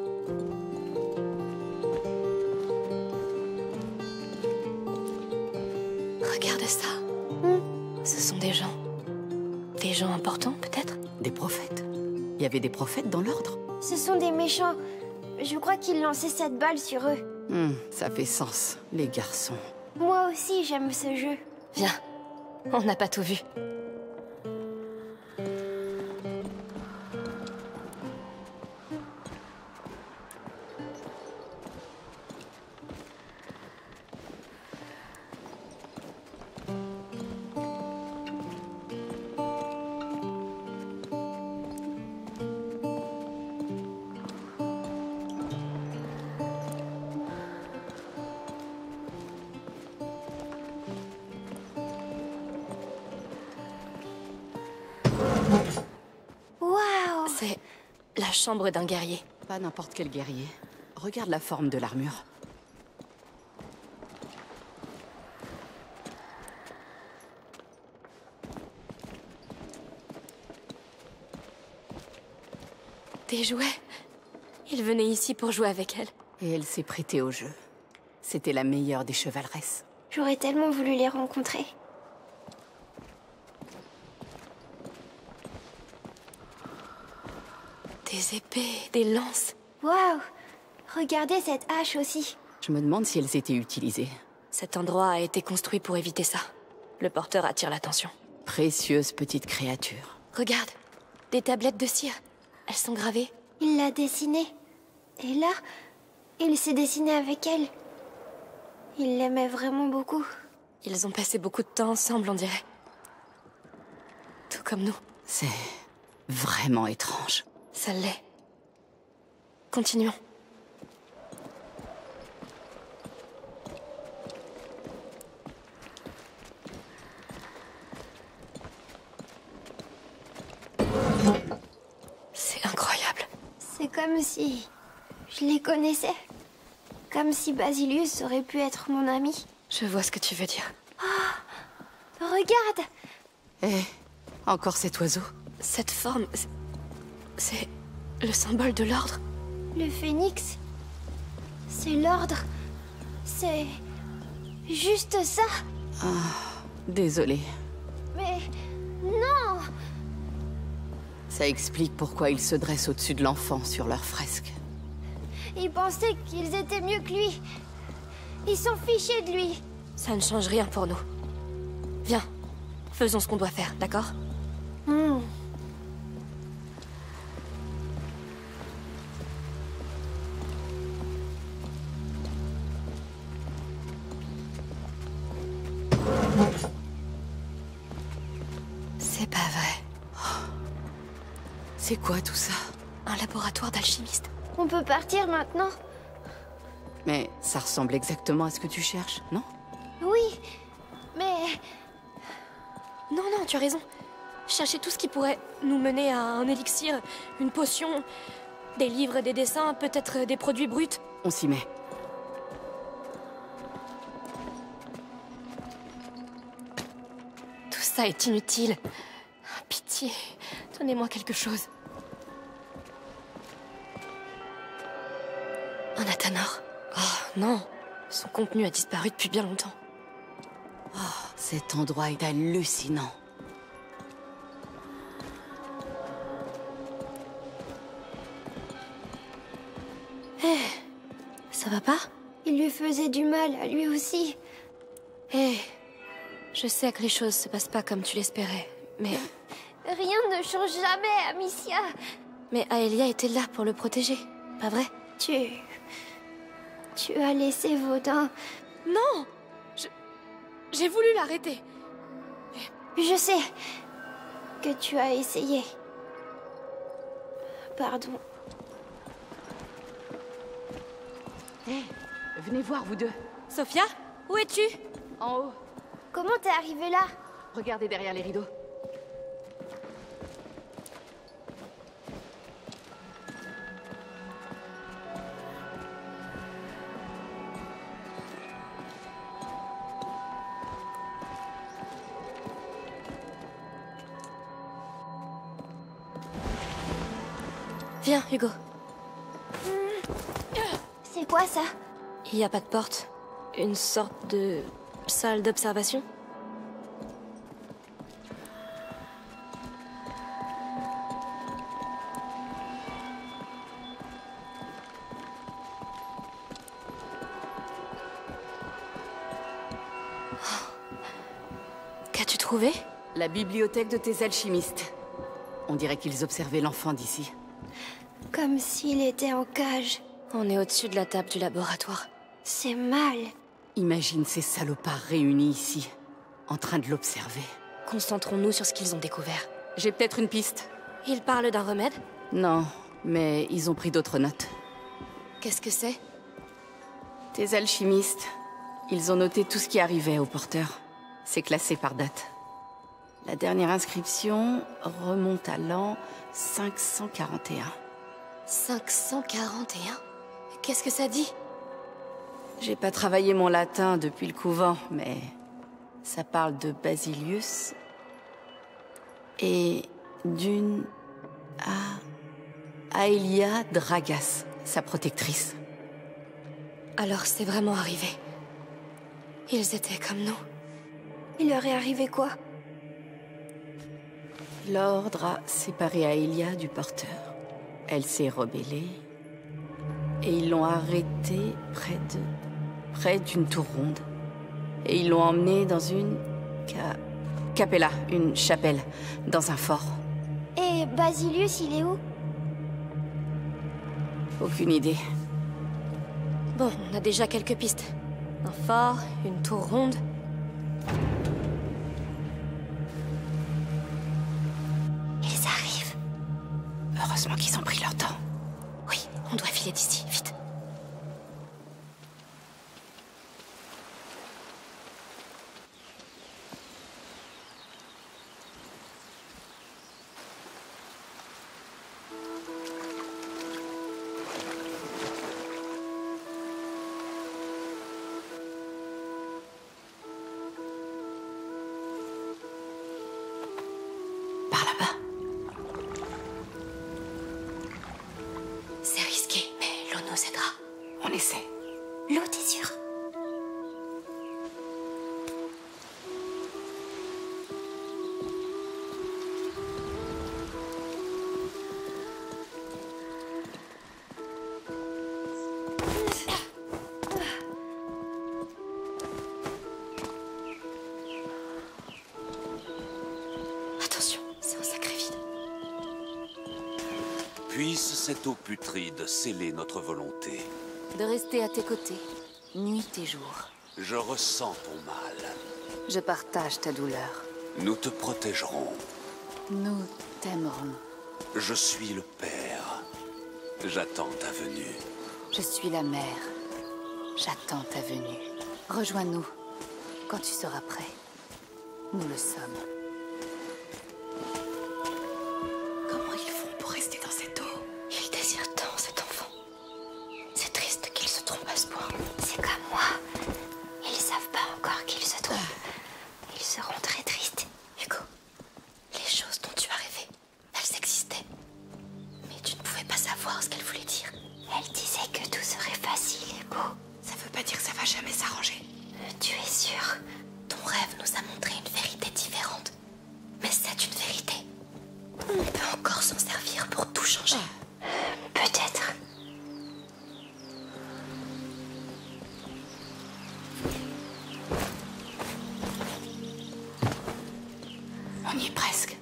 Regarde ça. Hmm. Ce sont des gens. Des gens importants, peut-être? Des prophètes. Il y avait des prophètes dans l'ordre. Ce sont des méchants. Je crois qu'ils lançaient cette balle sur eux. Hmm, ça fait sens, les garçons. Moi aussi, j'aime ce jeu. Viens, on n'a pas tout vu. Waouh! C'est la chambre d'un guerrier. Pas n'importe quel guerrier. Regarde la forme de l'armure. Des jouets. Il venait ici pour jouer avec elle. Et elle s'est prêtée au jeu. C'était la meilleure des chevaleresses. J'aurais tellement voulu les rencontrer. Des épées, des lances. Waouh! Regardez cette hache aussi. Je me demande si elles étaient utilisées. Cet endroit a été construit pour éviter ça. Le porteur attire l'attention. Précieuse petite créature. Regarde, des tablettes de cire. Elles sont gravées. Il l'a dessinée. Et là, il s'est dessiné avec elle. Il l'aimait vraiment beaucoup. Ils ont passé beaucoup de temps ensemble, on dirait. Tout comme nous. C'est vraiment étrange. Ça l'est. Continuons. C'est incroyable. C'est comme si je les connaissais. Comme si Basilius aurait pu être mon ami. Je vois ce que tu veux dire. Oh, regarde! Eh, encore cet oiseau. Cette forme, c'est le symbole de l'ordre. Le phénix, c'est l'ordre. C'est juste ça. Ah, désolé. Mais non! Ça explique pourquoi ils se dressent au-dessus de l'enfant sur leur fresque. Ils pensaient qu'ils étaient mieux que lui. Ils s'en fichaient de lui. Ça ne change rien pour nous. Viens, faisons ce qu'on doit faire, d'accord? Hmm. C'est pas vrai. Oh. C'est quoi tout ça? Un laboratoire d'alchimiste. On peut partir maintenant? Mais ça ressemble exactement à ce que tu cherches, non? Oui, mais... Non, non, tu as raison. Chercher tout ce qui pourrait nous mener à un élixir, une potion, des livres et des dessins, peut-être des produits bruts. On s'y met. Tout ça est inutile. Pitié, donnez-moi quelque chose. Un Athanor. Oh non, son contenu a disparu depuis bien longtemps. Oh, cet endroit est hallucinant. Hé, hey, ça va pas? Il lui faisait du mal, à lui aussi. Hé, hey, je sais que les choses se passent pas comme tu l'espérais, mais... Rien ne change jamais, Amicia. Mais Aelia était là pour le protéger, pas vrai? Tu... Tu as laissé Vaudin... Non! Je... J'ai voulu l'arrêter. Je sais que tu as essayé. Pardon. Hé, hey, venez voir, vous deux. Sophia, où es-tu? En haut. Comment t'es arrivée là? Regardez derrière les rideaux. Viens, Hugo. C'est quoi ça? Il n'y a pas de porte. Une sorte de salle d'observation. trouvé? La bibliothèque de tes alchimistes. On dirait qu'ils observaient l'enfant d'ici. Comme s'il était en cage. On est au-dessus de la table du laboratoire. C'est mal. Imagine ces salopards réunis ici, en train de l'observer. Concentrons-nous sur ce qu'ils ont découvert. J'ai peut-être une piste. Ils parlent d'un remède? Non, mais ils ont pris d'autres notes. Qu'est-ce que c'est? Tes alchimistes, ils ont noté tout ce qui arrivait au porteur. C'est classé par date. La dernière inscription remonte à l'an cinq cent quarante et un. cinq cent quarante et un? Qu'est-ce que ça dit? J'ai pas travaillé mon latin depuis le couvent, mais ça parle de Basilius et d'une A... Aelia Dragas, sa protectrice. Alors c'est vraiment arrivé. Ils étaient comme nous. Il leur est arrivé quoi? L'ordre a séparé Aelia du porteur. Elle s'est rebellée et ils l'ont arrêtée près de... près d'une tour ronde. Et ils l'ont emmenée dans une... Ca... Capella, une chapelle, dans un fort. Et Basilius, il est où? Aucune idée. Bon, on a déjà quelques pistes. Un phare, une tour ronde. Ils arrivent. Heureusement qu'ils ont pris leur temps. Oui, on doit filer d'ici, vite. On essaie. L'eau, t'es sûre? Attention, c'est un sacré vide. Puisse cette eau putride sceller notre volonté. De rester à tes côtés, nuit et jour. Je ressens ton mal. Je partage ta douleur. Nous te protégerons. Nous t'aimerons. Je suis le père. J'attends ta venue. Je suis la mère. J'attends ta venue. Rejoins-nous quand tu seras prêt. Nous le sommes. Comment ils font pour rester dans cette eau? Ils désirent tant cet enfant. C'est triste qu'ils se trompent à ce point. C'est comme moi. Ils savent pas encore qu'ils se trompent. Ils seront très tristes. Hugo, les choses dont tu as rêvé, elles existaient. Mais tu ne pouvais pas savoir ce qu'elles voulaient dire. Elle disait que tout serait facile et beau. Ça veut pas dire que ça va jamais s'arranger. Tu es sûre? Ton rêve nous a montré une vérité différente. Mais c'est une vérité. On peut encore s'en servir pour tout changer. Peut-être. On y est presque.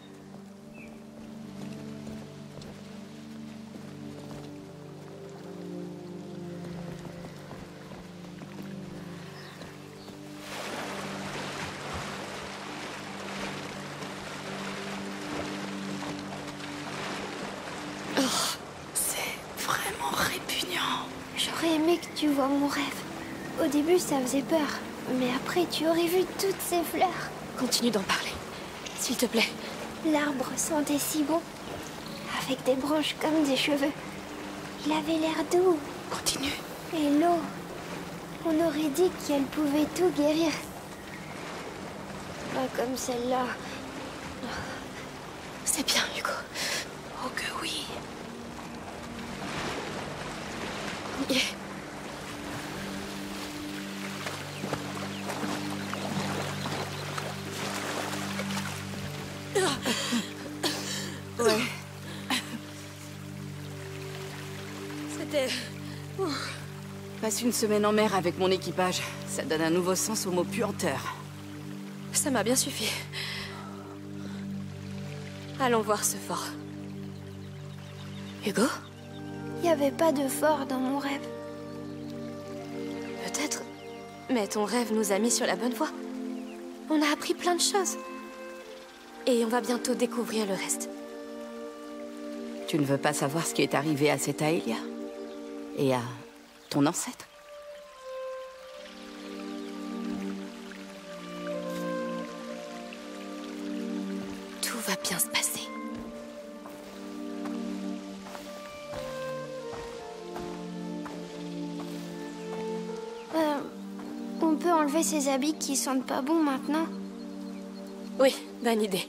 Oh, c'est vraiment répugnant. J'aurais aimé que tu vois mon rêve. Au début, ça faisait peur. Mais après, tu aurais vu toutes ces fleurs. Continue d'en parler, s'il te plaît. L'arbre sentait si bon. Avec des branches comme des cheveux. Il avait l'air doux. Continue. Et l'eau. On aurait dit qu'elle pouvait tout guérir. Pas comme celle-là. C'est bien, Hugo. Oh que oui. On y est. Ouais. C'était... Passe une semaine en mer avec mon équipage. Ça donne un nouveau sens au mot puanteur. Ça m'a bien suffi. Allons voir ce fort. Hugo? Il n'y avait pas de fort dans mon rêve. Peut-être. Mais ton rêve nous a mis sur la bonne voie. On a appris plein de choses. Et on va bientôt découvrir le reste. Tu ne veux pas savoir ce qui est arrivé à cette Aelia? Et à ton ancêtre? Tout va bien se passer. Euh, on peut enlever ces habits qui sentent pas bon maintenant? Oui, bonne idée.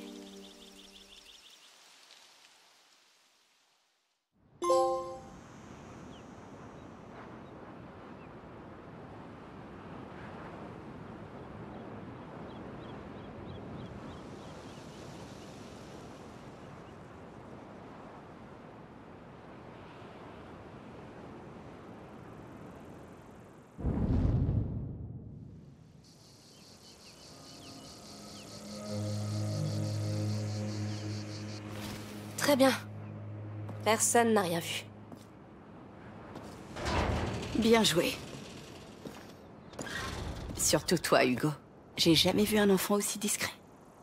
Très bien. Personne n'a rien vu. Bien joué. Surtout toi, Hugo. J'ai jamais vu un enfant aussi discret.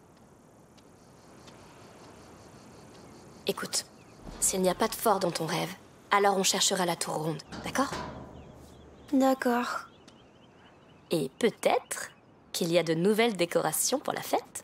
Écoute, s'il n'y a pas de fort dans ton rêve, alors on cherchera la tour ronde, d'accord? D'accord. Et peut-être qu'il y a de nouvelles décorations pour la fête?